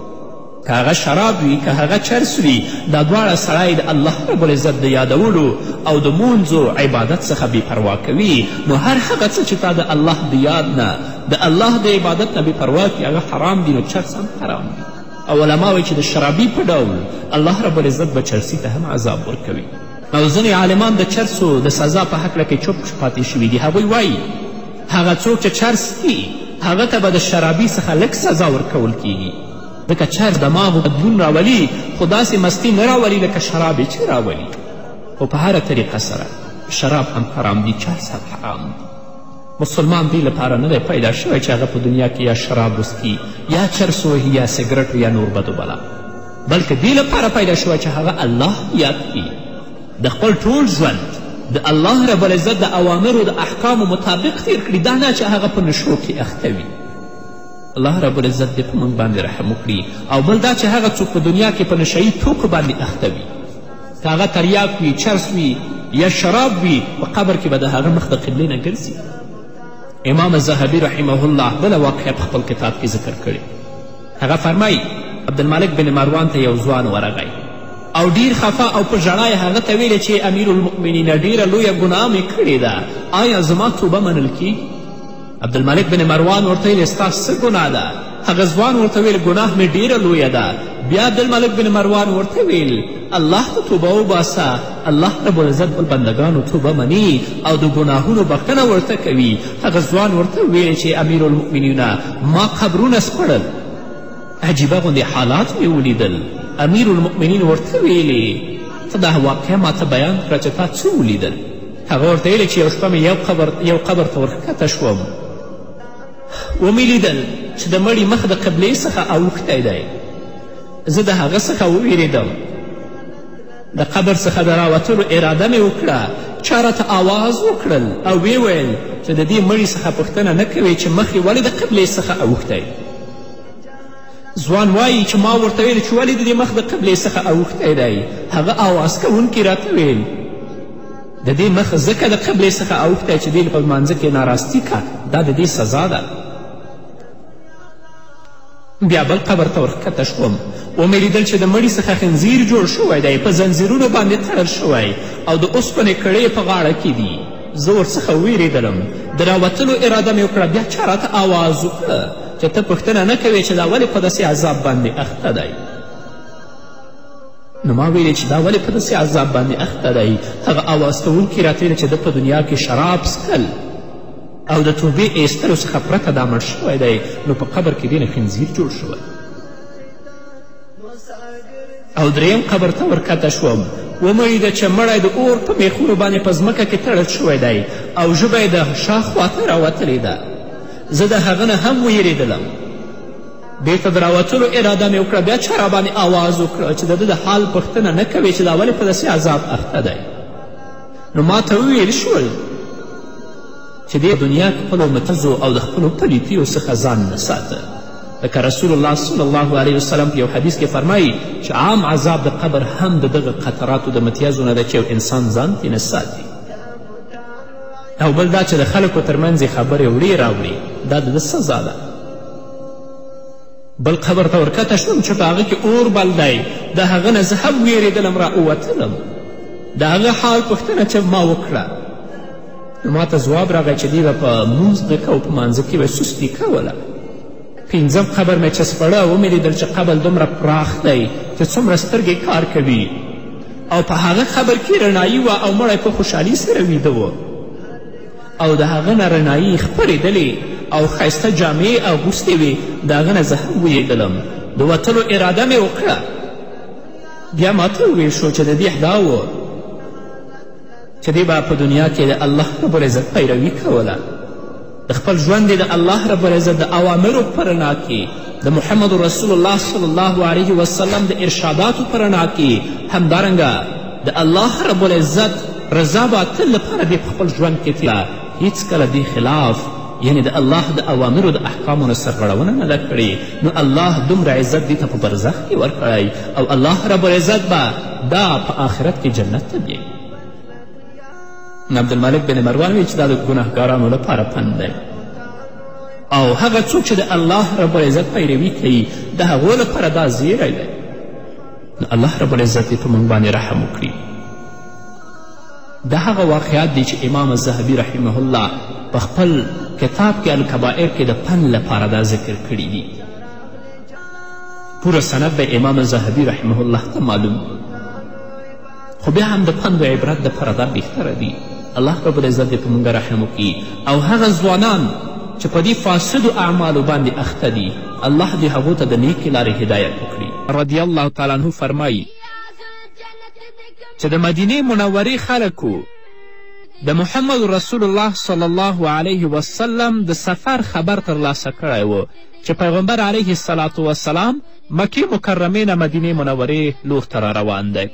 که هغه شراب وي که هغه چرس وي، دا دواړه سړی د الله رب العزت د یادولو او د مونځو عبادت څخه بې پروا کوي. نو هر هغه څه چې تا د الله د یاد نه د الله د عبادت نه بې پروا کړي هغه حرام دي، نو چرس هم حرام دي. او علما وایي چې د شرابي په ډول الله رب العزت به چرسي ته هم عذاب ورکوي. او ځینې عالمان د چرسو د سزا په هکله کې چوپ پاتې شوي دي. هغوی وایي هغه څوک چې چرس څکي هغه ته به د شرابي څخه لږ سزا ورکول کیږي، ځکه چرس دماغو بدلون راولي، خو داسې مستي نه راولي لکه شراب یې چې راولي. خو په هره طریقه سره شراب هم حرام دي، چرس هم حرام دي. مسلمان دې لپاره نه دی پیدا شوی چې هغه په دنیا کې یا شراب وڅکي یا چرس وهي یا سګرټ یا نور بدو بلا، بلکې دې لپاره پیدا شوی چې هغه الله یاد کړي، د خپل ټول ژوند د الله رب العزت د اوامرو د احکامو مطابق تیر کړي، دا نه چې هغه په نشو کې اخته وي. الله رب العزت دې په موږ باندې رحم وکړي. او بل دا چې هغه څوک په دنیا کې په نشهیي توکو باندې اخته وي، که هغه تریاک وي، چرس وي یا شراب وي، په قبر کې به د هغه مخ د قبلې نه ګرځي. امام زهبي رحمه الله بله واقعه په خپل کتاب کې ذکر کړې. هغه فرمایي عبدالملک بن مروان ته یو ځوان ورغی او ډیر خفه او په ژړا یې هغه ته ویلې چې امیر المؤمنین ډیره لویه ګناه مې کړې ده، آیا زما توبه منل کیږي؟ عبدالملک بن مروان ورته ویل ستا څه ګناه ده؟ هغه ځوان ورته ویل ګناه مې ډیره لویه ده. بیا عبدالملک بن مروان ورته ویل الله ته توبه وباسه، الله رب العزت بل بندگانو توبه مني او د ګناهونو بخښنه ورته کوي. هغه ځوان ورته ویل چې امیر المؤمنین ما قبرونه سپړل، عجیبه غوندې حالات مې ولیدل. امیر المؤمنین ورته ویلې ته دا واقعه ماته بیان کړه چې تا څه ولیدل؟ هغه ورته ویلې چې یو شپه مې یو قبر یو قبر ته ورښکته شوم، ومې لیدل چې د مړي مخ د قبلې څخه اوښتی دی. زه د هغه څخه وویرېدم، د قبر څخه د راوتلو اراده مې وکړه، چا راته آواز وکړل او ویې ویل چې د دې مړي څخه پوښتنه نه کوې چې مخ یې ولې د قبلې څخه اوښتی؟ ځوان وایي چې ما ورته ویل چې ولې د دې مخ د قبلې څخه اوښتی دی؟ هغه آواز کوونکي راته ویل د دې مخ ځکه د قبلې څخه اوښتی چې دې په لمانځه کې ناراستي که، دا د دې سزا ده. بیا بل قبر ته ورښکته شوم، ومې لیدل چې د مړي څخه خنزیر جوړ شوی دی، په زنځیرونو باندې تړل شوی او د اوسپنې کړۍ په غاړه کې دي. زه ورڅخه ویرېدلم، د راوتلو اراده مې وکړه. بیا چا راته آواز وکړه چې ته پوښتنه نه کوې چې دا ولې په داسې عذاب باندې اخته دی؟ نو ما ویلې چې دا ولې په داسې عذاب باندې اخته دی؟ هغه آواز کوونکي راته ویل چې ده په دنیا کې شراب څکل او د توبې ایستلو څخه پرته دا مړ شوی دی، نو په قبر کې دې نه خنزیر جوړ شوی. او دریم قبر ته ورکته شوم، ومې لیده چې مړی د اور په میخونو باندې په ځمکه کې تړل شوی دی او ژبه یې د شا خواته راوتلې ده. زه د هغه نه هم ویرېدلم، بېرته د راوتلو اراده مې وکړه. بیا چا راباندې آواز وکړه چې د ده د حال پوښتنه نه کوې چې دا ولې په داسې عذاب اخته دی؟ نو ما ته وویل شول چې دې دنیا کې خپلو متزو او د خپلو پلیتیو څخه ځان نه ساته، لکه رسول الله صلی الله علیه وسلم په یو حدیث کې فرمایي چې عام عذاب د قبر هم د دغه قطراتو د متیازو نه ده چې یو انسان ځان ترې نه ساتي. او بل دا چې د خلکو ترمنځ یې خبرې وړې راوړي، دا د ده سزا ده. بل قبر ته ورکته شوم چې په هغه کې اور بل دی، د هغه نه زه هم ویرېدلم، را ووتلم. د هغه حال پوښتنه چې ما وکړه نو ما ته ځواب راغی چې دوی به په مونځ دقه او په مانځه کې به سستي کوله. پنځم قبر مې چې سپړه ومې لیدل چې قبر دومره پراخ دی چې څومره سترګې کار کوي او په هغه قبر کې رڼایي وه او مړی په خوشحالي سره ویده و او د هغه نه رڼایي خپرېدلې او ښایسته جامې اغوستې وې. د هغه نه زه هم ویېدلم. د وتلو اراده مې وکړه. بیا ما ته وویل شو چې د دې دا و چې دی به په دنیا کې د الله رب العزت پیروي کوله. د خپل ژوند د الله رب العزت د اوامرو په رڼا کې د محمد رسول الله صلی الله علیه وسلم د ارشاداتو په رڼا کې همدارنګه د الله رب العزت رضا به تل لپاره دی په خپل ژوند کې تیره. هیڅکله دې خلاف یعنی د الله د اوامرو د احکامو نه سرغړونه نه ده کړې. نو الله دومره عزت دې ته په برزخ کې ورکړی او الله رب العزت به دا په آخرت کې جنت ته بیایي. عبدالملک بن مروان وی چې دا د ګناهګارانو لپاره پند دی او هغه څوک چې د الله رب العزت پیروي کوي د هغو لپاره دا زیری دی. نو الله رب العزت دې په موږ باندې رحم وکړي. دا هغه واقعات دی چې امام زهبي رحمه الله په خپل کتاب کې الکبائر کې د پند لپاره دا ذکر کړي دي. پوره سند به امام زهبي رحمه الله ته معلوم خو بیا هم د پند و عبرت دپاره دا بهتره دي. الله رب العزت دې په موږ رحم وکړي او هغه ځوانان چې په دې فاسدو اعمالو باندې اخته دي الله دې هغو ته د نیکې لارې هدایت وکړي. رضی الله تعالی عنه فرمایي چې د مدینې منورې خلکو د محمد رسول الله صلی الله علیه وسلم د سفر خبر ترلاسه کړی و چې پیغمبر علیه الصلاة وسلام مکې مکرمې نه مدینې منورې لور ته را روان دی.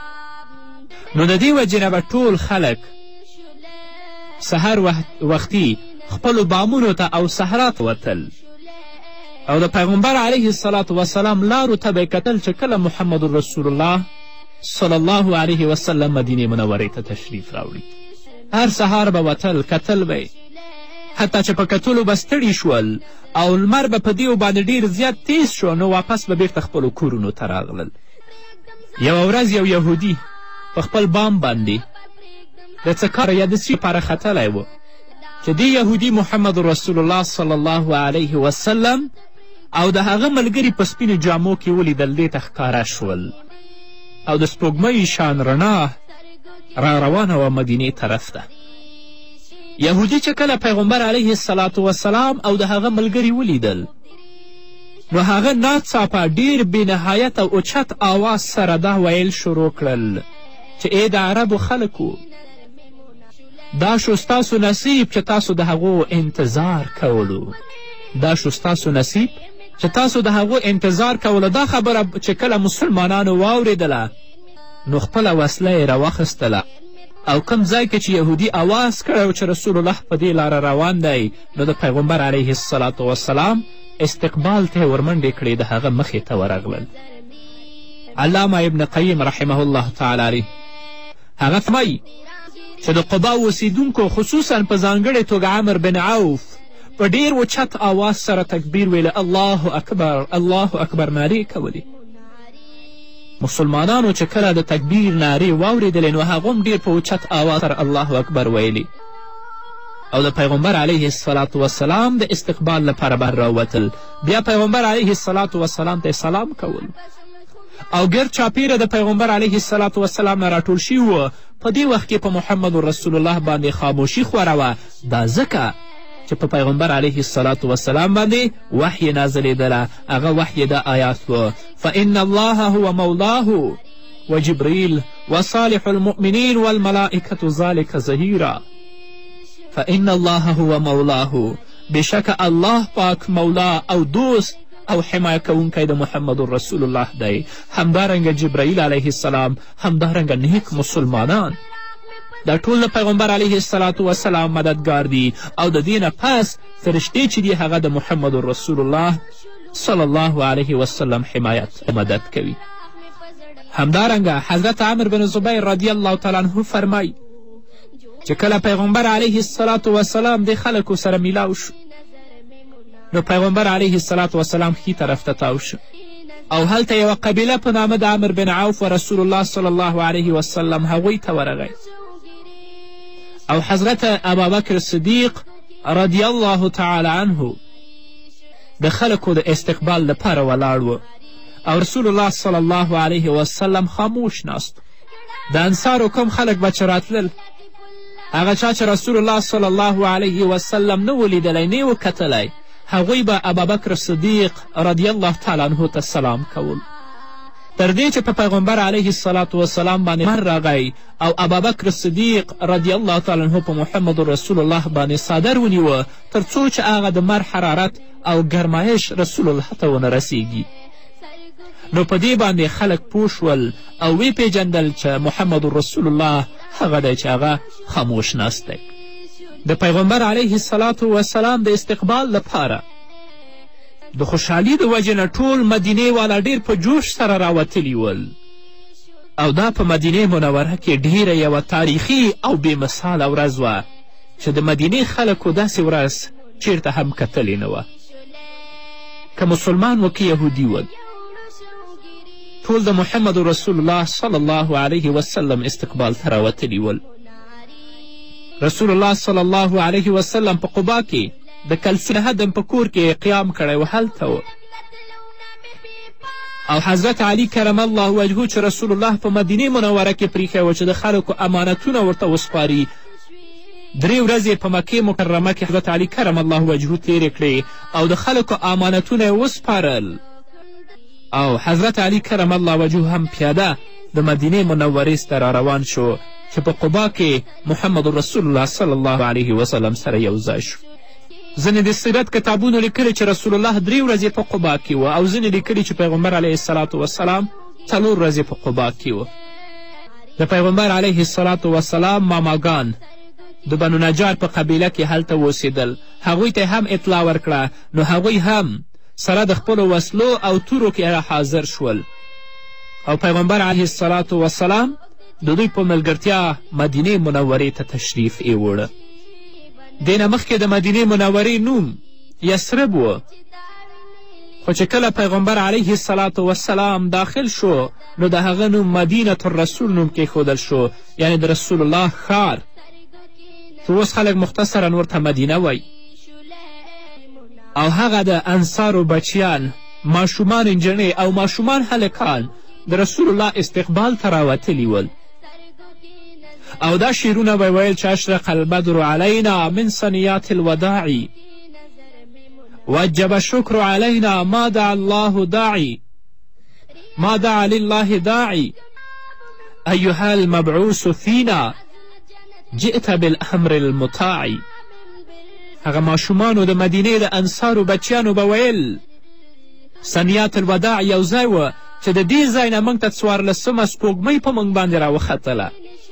نو د دې وجې نه به ټول خلک سحر وختي خپلو بامونو ته او صحرا ته وتل او د پیغمبر علیه الصلاة وسلام لارو ته به یې کتل چې کله محمد رسول الله صلی الله علیه وسلم مدینې منورې ته تشریف راوړي. هر سهار به وتل کتل به حتی چې په کتلو به ستړي شول او لمر به په دیو باندې ډیر زیات تیز شو نو واپس به بیرته خپلو کورونو ته راغلل. یوه ورځ یو یهودي په خپل بام باندې د څه کار یا د څه لپاره ختلی و چې دې یهودي محمد رسول الله صلی الله علیه وسلم او د هغه ملګري په سپینو جامو کې ولیدل دې ته ښکاره شول او د سپوږمۍ شان رڼا را روانه وه مدینې طرف ته. یهودي چې کله پیغمبر علیه الصلاة وسلام او د هغه ملګري ولیدل نو هغه ناڅاپه ډیر بېنهایت او اوچت آواز سره دا ویل شروع کړل چې ای د عربو خلکو دا شو ستاسو نصیب چې تاسو د هغو انتظار کولو. دا شو ستاسو نصیب چې تاسو د هغو انتظار کولو. دا خبره چې کله مسلمانانو واورېدله نو خپله وسله یې راواخیستله او کوم ځای کې چې یهودي آواز کړی چې رسول الله په دې لاره روان دی نو د پیغمبر علیه الصلاة وسلام استقبال ته یې ورمنډې کړې د هغه مخې ته ورغلل. علامه ابن قیم رحمه الله تعالی علیه هغه فرمایي چې د قبا اوسیدونکو خصوصا په ځانګړې توګه عمر بن عوف په ډیر اوچت آواز سره تکبیر ویله الله اکبر الله اکبر نارې کولې. مسلمانانو چې کله د تکبیر نارې واورېدلې نو هغه هم ډېر په اوچت آواز سره الله اکبر ویلې او د پیغمبر علیه الصلاة وسلام د استقبال لپاره بهر راوتل. بیا پیغمبر علیه الصلاة وسلام ته سلام کول او ګرد چاپیره د پیغمبر علیه الصلاة وسلام نه راټول شوي وه. په دې وخت کې په محمد رسول الله باندې خاموشي خوره وه. دا ځکه چې په پیغمبر علیه الصلاة وسلام باندې وحی نازلېدله. هغه وحی دا آیات و فإن الله هو مولاه وجبریل وصالح المؤمنین والملائکة ذلك ظهیرا. فإن الله هو مولاه بشک الله پاک مولا او دوست او حمایه کوونکی د محمد رسول الله دی. همدارنګه جبرائیل علیه السلام، همدارنګه نیک مسلمانان دا ټول د پیغمبر علیه الصلاة وسلام مددګار دي او د دې نه پس فرشتې چې دي هغه د محمد رسول الله صلی الله علیه وسلم حمایت او مدد کوي. همدارنګه حضرت عمر بن زبیر رضی الله تعالی عنه فرمایي چې کله پیغمبر علیه الصلاة وسلام د خلکو سره میلاو شو نو پیغمبر علیه الصلاة وسلام ښي طرف ته تاو شو او هلته یوه قبیله په نامه د عمر بن عوف و رسول الله صلی الله علیه وسلم هغوی ته ورغی او حضرت ابابکر صدیق رضی الله تعالی عنه د خلکو د استقبال لپاره ولاړ و او رسول الله صلی الله علیه وسلم خاموش ناست. د انصارو کوم خلک به چې راتلل، هغه چا چې رسول الله صلی الله علیه وسلم نه و لیدلی، نه و کتلی، هغوی به ابابکر صدیق رضی الله تعالی عنه ته سلام کول. تر دې چې په پیغمبر علیه الصلاة وسلام باندې مر راغی او ابابکر صدیق رضی الله تعالی عنه په محمد رسول الله باندې څادر ونیوه، تر څو چې هغه د مر حرارت او ګرمایش رسول الله ته ونه رسیږي. نو په دې باندې خلک پوه شول او وی پیژندل چې محمد رسول الله هغه دی چې هغه خاموش ناست دی. د پیغمبر علیه الصلاة وسلام د استقبال لپاره د خوشحالي د وجې نه ټول مدینې والا ډیر په جوش سره راوتلي ول او دا په مدینې منوره کې ډیره یوه تاریخي او بې مثاله ورځ وه چې د مدینې خلکو داسې ورځ چیرته هم کتلې نه وه، که مسلمان و که یهودي ول. ټول د محمد رسول الله صلی الله علیه وسلم استقبال ته راوتلي ول. رسول الله صلی الله علیه وسلم په قبا کې د کلسون هدم په کور کې قیام کړی و، هلته و. او حضرت علی کرم الله وجهه چې رسول الله په مدینې منوره کې پریښی و چې د خلکو امانتونه ورته وسپاري، درې ورځې په مکې مکرمه کې حضرت علی کرم الله وجهه تیرې کړې او د خلکو امانتونه یې وسپارل. او حضرت علی کرم الله وجهه هم پیاده د مدینې منورې ته را روان شو چې په قبا کې محمد رسول الله صلی الله علیه وسلم سره یو ځای شو. ځینې د سیرت کتابونو لیکلي چې رسول الله درې ورځې په قبا کې و او ځینې لیکلي چې پیغمبر علیه الصلاة وسلام څلور ورځې په قبا کې و. د پیغمبر علیه الصلاة وسلام ماماګان د بنو نجار په قبیله کې هلته اوسېدل، هغوی ته هم اطلاع ورکړه، نو هغوی هم سره د خپلو وسلو او تورو کې را حاضر شول او پیغمبر علیه الصلاة وسلام د دوی په ملګرتیا مدینې منورې ته تشریف ایوړه. دې نه مخکې د مدینې منورې نوم یثرب و، خو چې کله پیغمبر علیه الصلاة وسلام داخل شو نو د هغه نوم مدینة الرسول نوم کیښودل شو، یعنی د رسول الله ښار، چې اوس خلک مختصرا ورته مدینه وایي. او هغه د انصارو بچیان، ماشومان نجونې او ماشومان هلکان د رسول الله استقبال ته راوتلي ول او دا شعرونه به ویل چې اشرق البدر علینا من ثنیات الوداع وجب الشکر علینا ما دعا الله داعی ما دعا لله داعی ایها المبعوث فینا جئت بالامر المطاع. هغه ماشومانو د مدینې د انصارو بچیانو به ویل ثنیات الوداع یو ځای و چې د دې ځای نه موږ ته څوارلسمه سپوږمۍ په موږ باندې راوختله.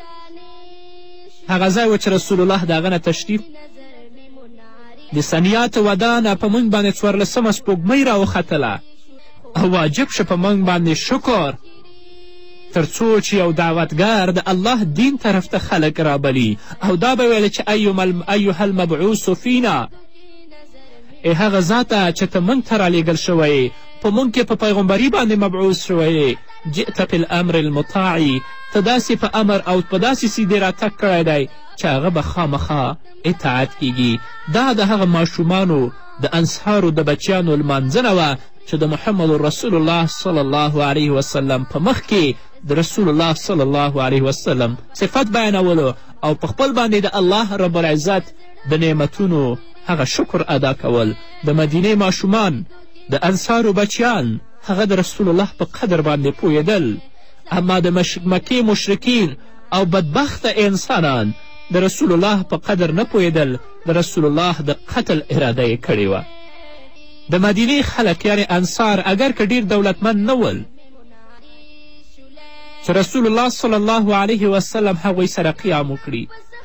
هغه ځای و چې رسول الله د هغه نه تشریف د ثنیات وداع نه په موږ باندې څوارلسمه سپوږمۍ راوختله او واجب شه په موږ باندې شکر تر څو چې یو دعوتګر د الله دین طرف ته خلک رابلي او دا به ویل چې ایها المبعوث فینا، ای هغه ذاته چې ته موږ ته رالیږل شوی، په موږ کې په پیغمبري باندې مبعوث شوی، جئت فی الامر المطاع، ته داسې په امر او په داسې سیدې راتګ کړی دی چې هغه به خامخا اطاعت کیږي. دا د هغه ماشومانو د انصارو د بچیانو لمانځنه وه چې د محمد رسول الله صلی الله علیه وسلم په مخ کې د رسول الله صلی الله علیه وسلم صفت بیانولو او په خپل باندې د الله رب العزت د نعمتونو هغه شکر ادا کول. د مدینې ماشومان، د انصارو بچیان، هغه د رسول الله په قدر باندې پوهېدل، اما د مکې مشرکین او بدبخته انسانان د رسول الله په قدر نه پوهېدل، د رسول الله د قتل اراده یې کړې وه. د مدینې خلک یعنې انصار اگر که ډیر دولتمند نه ول چې رسول الله صلی الله علیه وسلم هغوی سره قیام وکړي،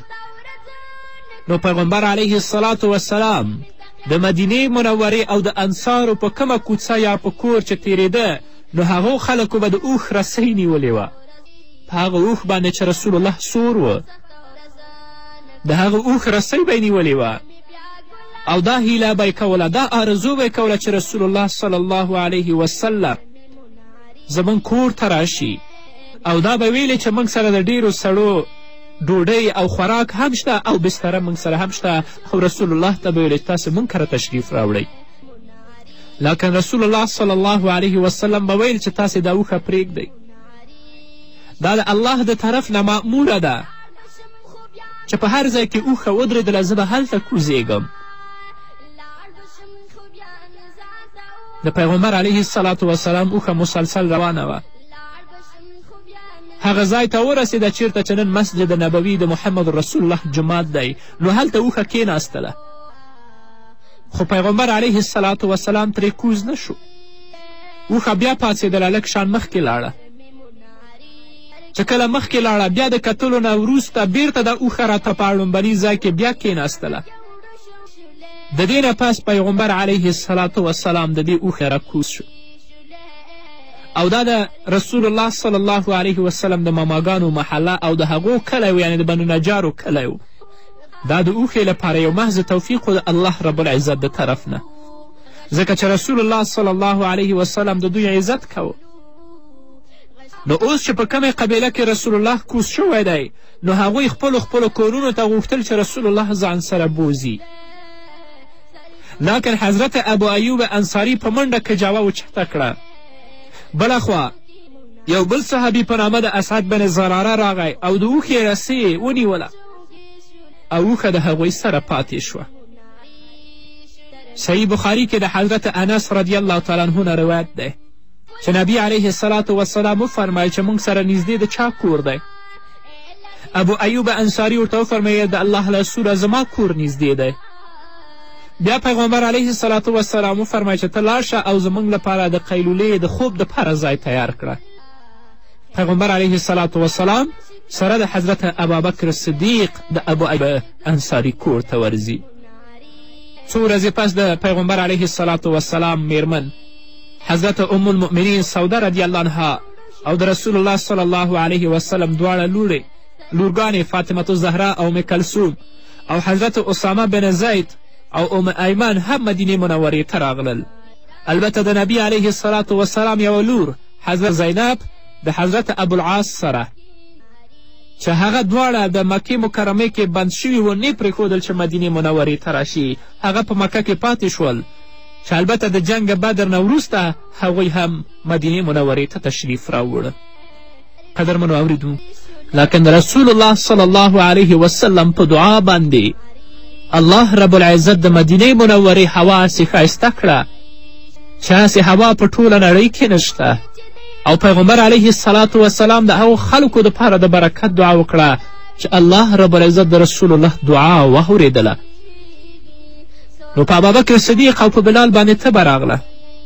نو پیغمبر علیه الصلاة وسلام د مدینې منورې او د انصارو په کومه کوڅه یا په کور چې تیرېده نو هغو خلکو به د اوښ رسۍ نیولې وه، په هغه اوښ باندې چې رسول الله سور و د هغه اوښ رسۍ به یې نیولې وه او دا هیله به یې کوله، دا آرزو به یې کوله چې رسول الله صلی الله علیه وسلم زموږ کور ته راشي او دا به ویلې چې موږ سره د ډیرو سړو ډوډۍ او خوراک هم شته او بستره موږ سره هم شته او رسول الله ته به ویل چې تاسې موږ کره تشریف راوړئ. لکن رسول الله صلی الله علیه وسلم به ویل چې تاسې دا اوښه پرېږدئ. دا د الله د طرف نه معموله ده چې په هر ځای کې اوښه ودرېدله زه به هلته کوزیږم. د پیغمبر علیه الصلاة وسلام اوښه مسلسل روانه وه. هغه ځای ته ورسېده چیرته چې نن مسجد نبوي د محمد رسول الله جومات دی، نو هلته اوښه کېناستله. خو پیغمبر علیه الصلاة وسلام ترې کوز نه شو. اوښه بیا پاڅېدله، لږ شان مخکې لاړه. چې کله مخکې لاړه بیا د کتلو نه وروسته بیرته د اوښه راته په اړومبني ځای کې بیا کېناستله. د دې نه پس پیغمبر علیه الصلاة وسلام د دې اوښې راکوز شو. او دا د رسول الله صلی الله علیه وسلم د ماماګانو محله او د هغو کلی و، یعنې د بنو نجارو کلی و. دا د اوښې لپاره یو محض توفیق و د الله رب العزت د طرف نه، ځکه چې رسول الله صلی الله علیه وسلم د دوی عزت کوه. نو اوس چې په کمې قبیله کې رسول الله کوز شوی دی، نو هغوی خپلو خپلو کورونو ته غوښتل چې رسول الله ځان سره بوزي. لکن حضرت ابو ایوب انصاري په منډه کجاوه اوچته کړه. بله خوا یو بل صحابي په نامه د اسعد بن زراره راغی او د اوښې رسې ونیوله او اوښه د هغوی سره پاتې شوه. صحیح بخاري کې د حضرت انس رضی الله تعالی عنه نه روایت دی چې نبی علیه الصلاة وسلام وفرمیل چې موږ سره نږدې د چا کور دی؟ ابو ایوب انصاري ورته وفرمیل د الله رسوله زما کور نږدې دی. بیا پیغمبر علیه الصلاة وسلام وفرمیل چې ته لاړ شه او زموږ لپاره د قیلولې د خوب دپاره ځای تیار کړه. پیغمبر علیه الصلاة وسلام سره د حضرت ابابکر صدیق د ابو ایوب انصاري کور ته ورځي. څو ورځې پس د پیغمبر علیه الصلاة وسلام میرمن حضرت ام المؤمنین سوده رضی الله عنها او د رسول الله صلی الله علیه وسلم دواړه لوړې لورګانې فاطمة الزهرا او ام کلثوم او حضرت اسامه بن زید او ام ایمن هم مدینې منورې ته راغلل. البته د نبی علیه الصلاة وسلام یوه لور حضرت زینب د حضرت ابوالعاص سره چې هغه دواړه د مکې مکرمې کې بند شوي و، نه پرېښودل چې مدینې منورې ته راشي. هغه په مکه کې پاتې شول چې البته د جنگ بدر نه وروسته هغوی هم مدینې منورې ته تشریف راوړه. قدرمنو اوریدو، لکن رسول الله صلی الله علیه وسلم په دعا باندې الله رب العزت د مدینې منورې هوا هسې ښایسته کړه چې هسې هوا په ټوله نړۍ کې نشته. او پیغمبر علیه الصلاة وسلام د هغو خلکو دپاره د برکت دعا وکړه چې الله رب العزت د رسول الله دعا واورېدله. نو په ابابکر صدیق او په بلال باندې تبه راغله.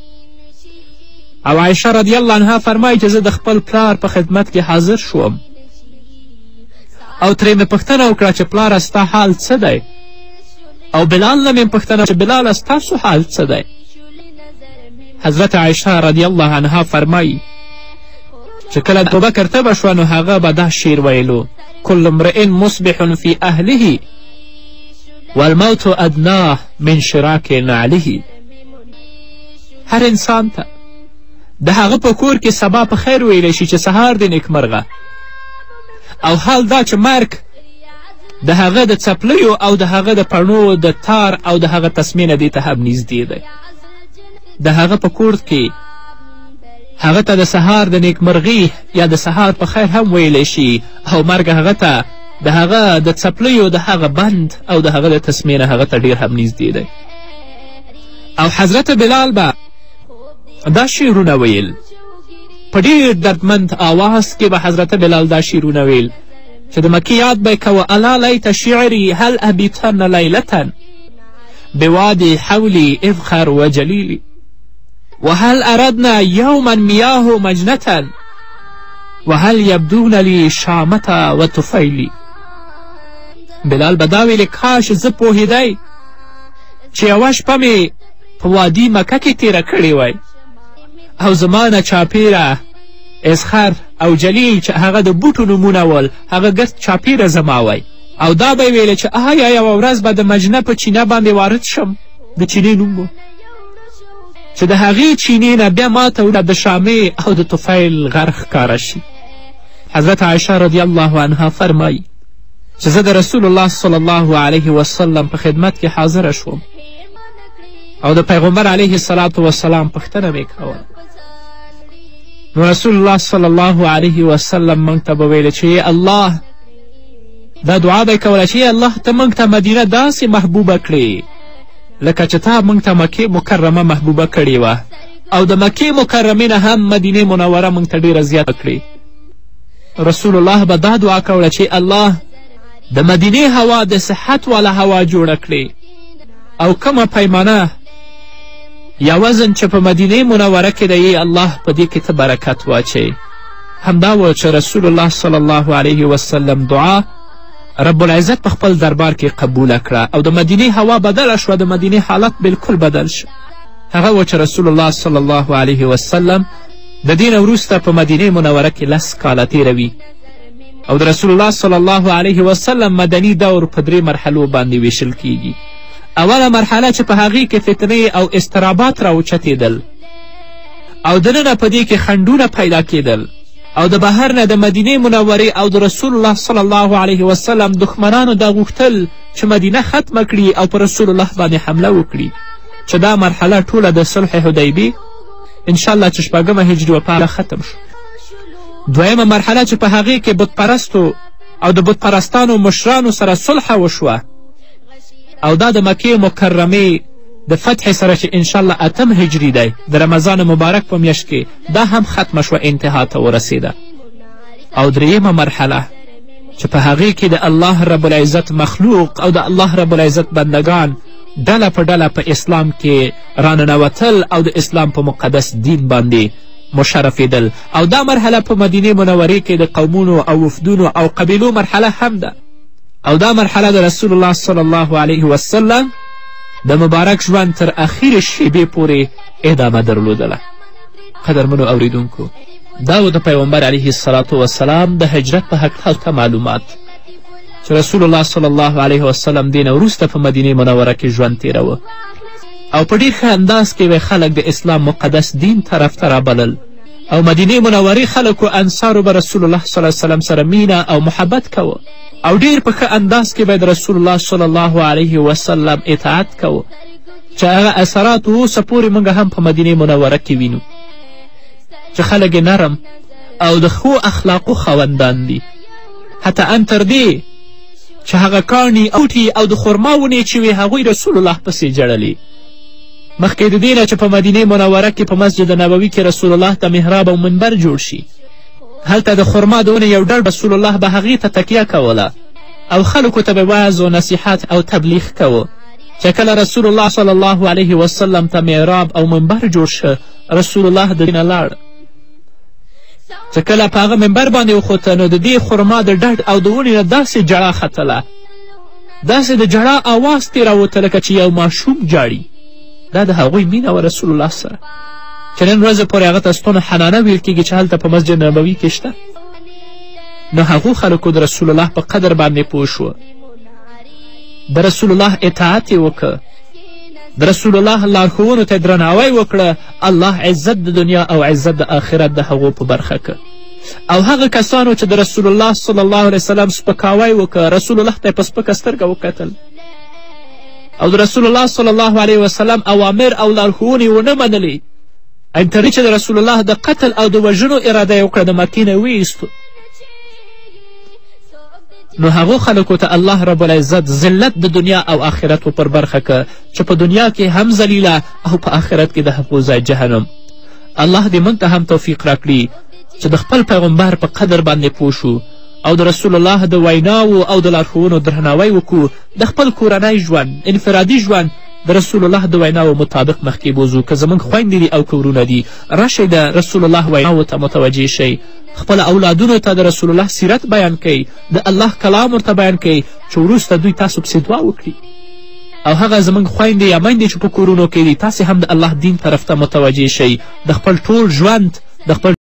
او عایشه رضی الله عنها فرمایي چې زه د خپل پلار په خدمت کې حاضر شوم او ترې مې پوښتنه وکړه چې پلاره ستا حال څه دی؟ او بلال نه مې پوښتنه چې بلاله ستاسو حال څه دی؟ حضرت عایشه رضی الله عنها فرمایي چې کله ابوبکر تبه شوه نو هغه به دا شعر ویلو: کل امرئ مصبح فی اهله والموت ادناه من شراک نعله. هر انسان ته د هغه په کور کې سبا په خیر ویلی شي چې سهار دی نیکمرغه، او حال دا چې مرګ د هغه د څپلیو او د هغه د پڼو د تار او د هغه تسمې نه دې ته هم نږدې دی. د هغه په کور کې هغه ته د سهار د نیکمرغي یا د سهار په خیر هم ویلی شي، او مرګ هغه ته د هغه د څپلیو د هغه بند او د هغه د تسمې نه هغه ته ډېر هم نږدې دی. او حضرت بلال به دا شعرونه ویل په ډېر دردمند آواز کې به حضرت بلال دا شعرونه ویل چې د مکې یاد به یې کوه: الا لیت شعري هل ابیتن لیلة بوادي حولي اذخر وجلیلی وهل اردنا یوما میاه مجنة وهل یبدون لی شامة و طفیلی. بلال به دا ویلې کاش زه پوهېدی چې یوه شپه مې په وادي مکه کې تیره کړې وی او زما نه چاپیره اذخر او جلیل چې هغه د بوټو نومونه ول هغه ګرد چاپیره زما وی، او دا به یې ویلې چې آیا یوه ورځ به د مجنه په چینه باندې وارد شم، د چینې نوم و چې د هغې چینې نه بیا ماته د شامې او د طفیل غر ښکاره شي. حضرت عایشه رضی الله عنها فرمایي چې زه د رسول الله صلی الله علیه وسلم په خدمت کې حاضره شوم او د پیغمبر علیه الصلاة وسلام پوښتنه مې کوله. نو رسول الله صلی الله علیه وسلم موږ ته به ویله چې ای الله، دا دعا به یې کوله چې ای الله ته موږ ته مدینه داسې محبوبه کړې لکه چې تا موږ ته مکې مکرمه محبوبه کړې وه، او د مکې مکرمې نه هم مدینې منوره موږ ته ډېره زیاته کړې. رسول الله به دا دعا کوله چې الله د مدینې هوا د صحت والا هوا جوړه کړې، او کومه پیمانه یا وزن چې په مدینې منوره کې دی الله په دې کې ته برکت واچوي. همدا و چې رسول الله صلی الله علیه وسلم دعا رب العزت په خپل دربار کې قبوله کړه او د مدینې هوا بدله شوه، د مدینې حالت بالکل بدل شو. هغه و چې رسول الله صلی الله علیه وسلم د دې نه وروسته په مدینې منوره کې لس کاله تیروي، او د رسول الله صلی الله علیه وسلم مدني دور په درې مرحلو باندې ویشل کیږي. اوله مرحله چې په هغې کې فتنې او اضطرابات راوچتېدل او دننه په دې کې خنډونه پیدا کېدل، او د بهر نه د مدینې منورې او د رسول الله صلی الله علیه وسلم دښمنانو دا غوښتل چې مدینه ختمه کړي او په رسول الله باندې حمله وکړي، چې دا مرحله ټوله د صلح حدیبې انشاءالله چې شپږمه هجري وفا ختم شو. دویمه مرحله چې په هغې کې بتپرستو او د بتپرستانو مشرانو سره صلح وشوه، او دا د مکې مکرمې د فتح سره چې انشاءالله اتم هجري دی د رمضان مبارک په میاشت کې دا هم ختمه شوه، انتها ته ورسېده. او دریمه مرحله چې په هغې کې د الله رب العزت مخلوق او د الله رب العزت بندگان ډله په ډله په اسلام کې راننوتل او د اسلام په مقدس دین باندې مشرفېدل، او دا مرحله په مدینې منورې کې د قومونو او وفدونو او قبیلو مرحله هم ده، او دا مرحله د رسول الله صلی الله علیه وسلم د مبارک ژوند تر اخیر شیبې پورې ادامه درلودله. قدرمنو اوریدونکو، دا و د پیغمبر علیه الصلاة وسلام د هجرت په هکله ته معلومات چې رسول الله صلی الله علیه وسلم دې نه وروسته په مدینې منوره کې ژوند تیروه، او په ډېر ښه انداز کې به خلک د اسلام مقدس دین طرف ته رابلل، او مدینې منورې خلکو انصارو به رسول الله صلی الله علیه وسلم سره مینه او محبت کوه، او ډیر په ښه انداز کې به د رسول الله صلی الله علیه وسلم اطاعت کوو، چې هغه اثرات اوسه پورې موږ هم په مدینې منوره کې وینو چې خلک نرم او د ښو اخلاقو خاوندان دي، حتی ان تر دې چې هغه کاڼي او بوټي او د خرما ونې چې وې هغوی رسول الله پسې جړلې. مخکې د دې نه چې په مدینې منوره کې په مسجد نبوي کې رسول الله ته محراب او منبر جوړ شي، هلته د خرما د ونې یو ډډ رسول الله به هغې ته تکیه کوله او خلکو ته به وعظ و نصیحت او تبلیغ کوه. چې کله رسول الله صلی الله علیه وسلم ته محراب او منبر جوړ شه، رسول الله د دې نه لاړ. چې کله په هغه منبر باندې وخوته، نو د دې خرما د ډډ او د ونې نه داسې جړه ختله، داسې د جړه آواز ترې راوته لکه چې یو ماشوم جاړي. دا د هغوی مینه و رسول الله سره چې نن ورځې پورې هغه ته ستون حنانه ویل کېږي چې هلته په مسجد نبوي کې شته. نو هغو خلکو د رسول الله په قدر باندې پوه شوه، د رسول الله اطاعت یې وکړه، د رسول الله لارښوونو ته درناوی وکړه. الله عزت د دنیا او عزت د آخرت د هغو په برخه که. او هغه کسانو چې د رسول الله صلی الله علیه وسلم سپکاوی وکړه، رسول الله ته یې په سپکه سترګه وکتل، او د رسول الله صلی الله علیه وسلم اوامر او لارښوونې ونه منلې، انترې چې د رسول الله د قتل او د وژنو اراده یې وکړه، د مکې نه ویستو. نو هغو خلکو ته الله رب العزت ذلت د دنیا او آخرت و پر برخه که، چې په دنیا کې هم ذلیله او په آخرت کې د هغو ځای جهنم. الله دې موږ ته هم توفیق راکړي چې د خپل پیغمبر په قدر باندې پوه شو، او د رسول الله د ویناو او د لارښوونو درناوی وکړو. د خپل کورنی ژوند، انفرادي ژوند د رسول الله د ویناو مطابق مخکې بوځو. که زموږ خویندې دي او که ورونه دي، راشئ د رسول الله ویناو ته متوجه شئ، خپل اولادونو ته د رسول الله سیرت بیان کوئ، د الله کلام ورته بیان کوئ، چې وروسته دوی تاسو پسې دعا وکړي. او هغه زموږ خویندې یا میندې چې په کورونو کې دي، تاسې هم د الله دین طرف ته متوجه شئ، د خپل ټول ژوند د خپل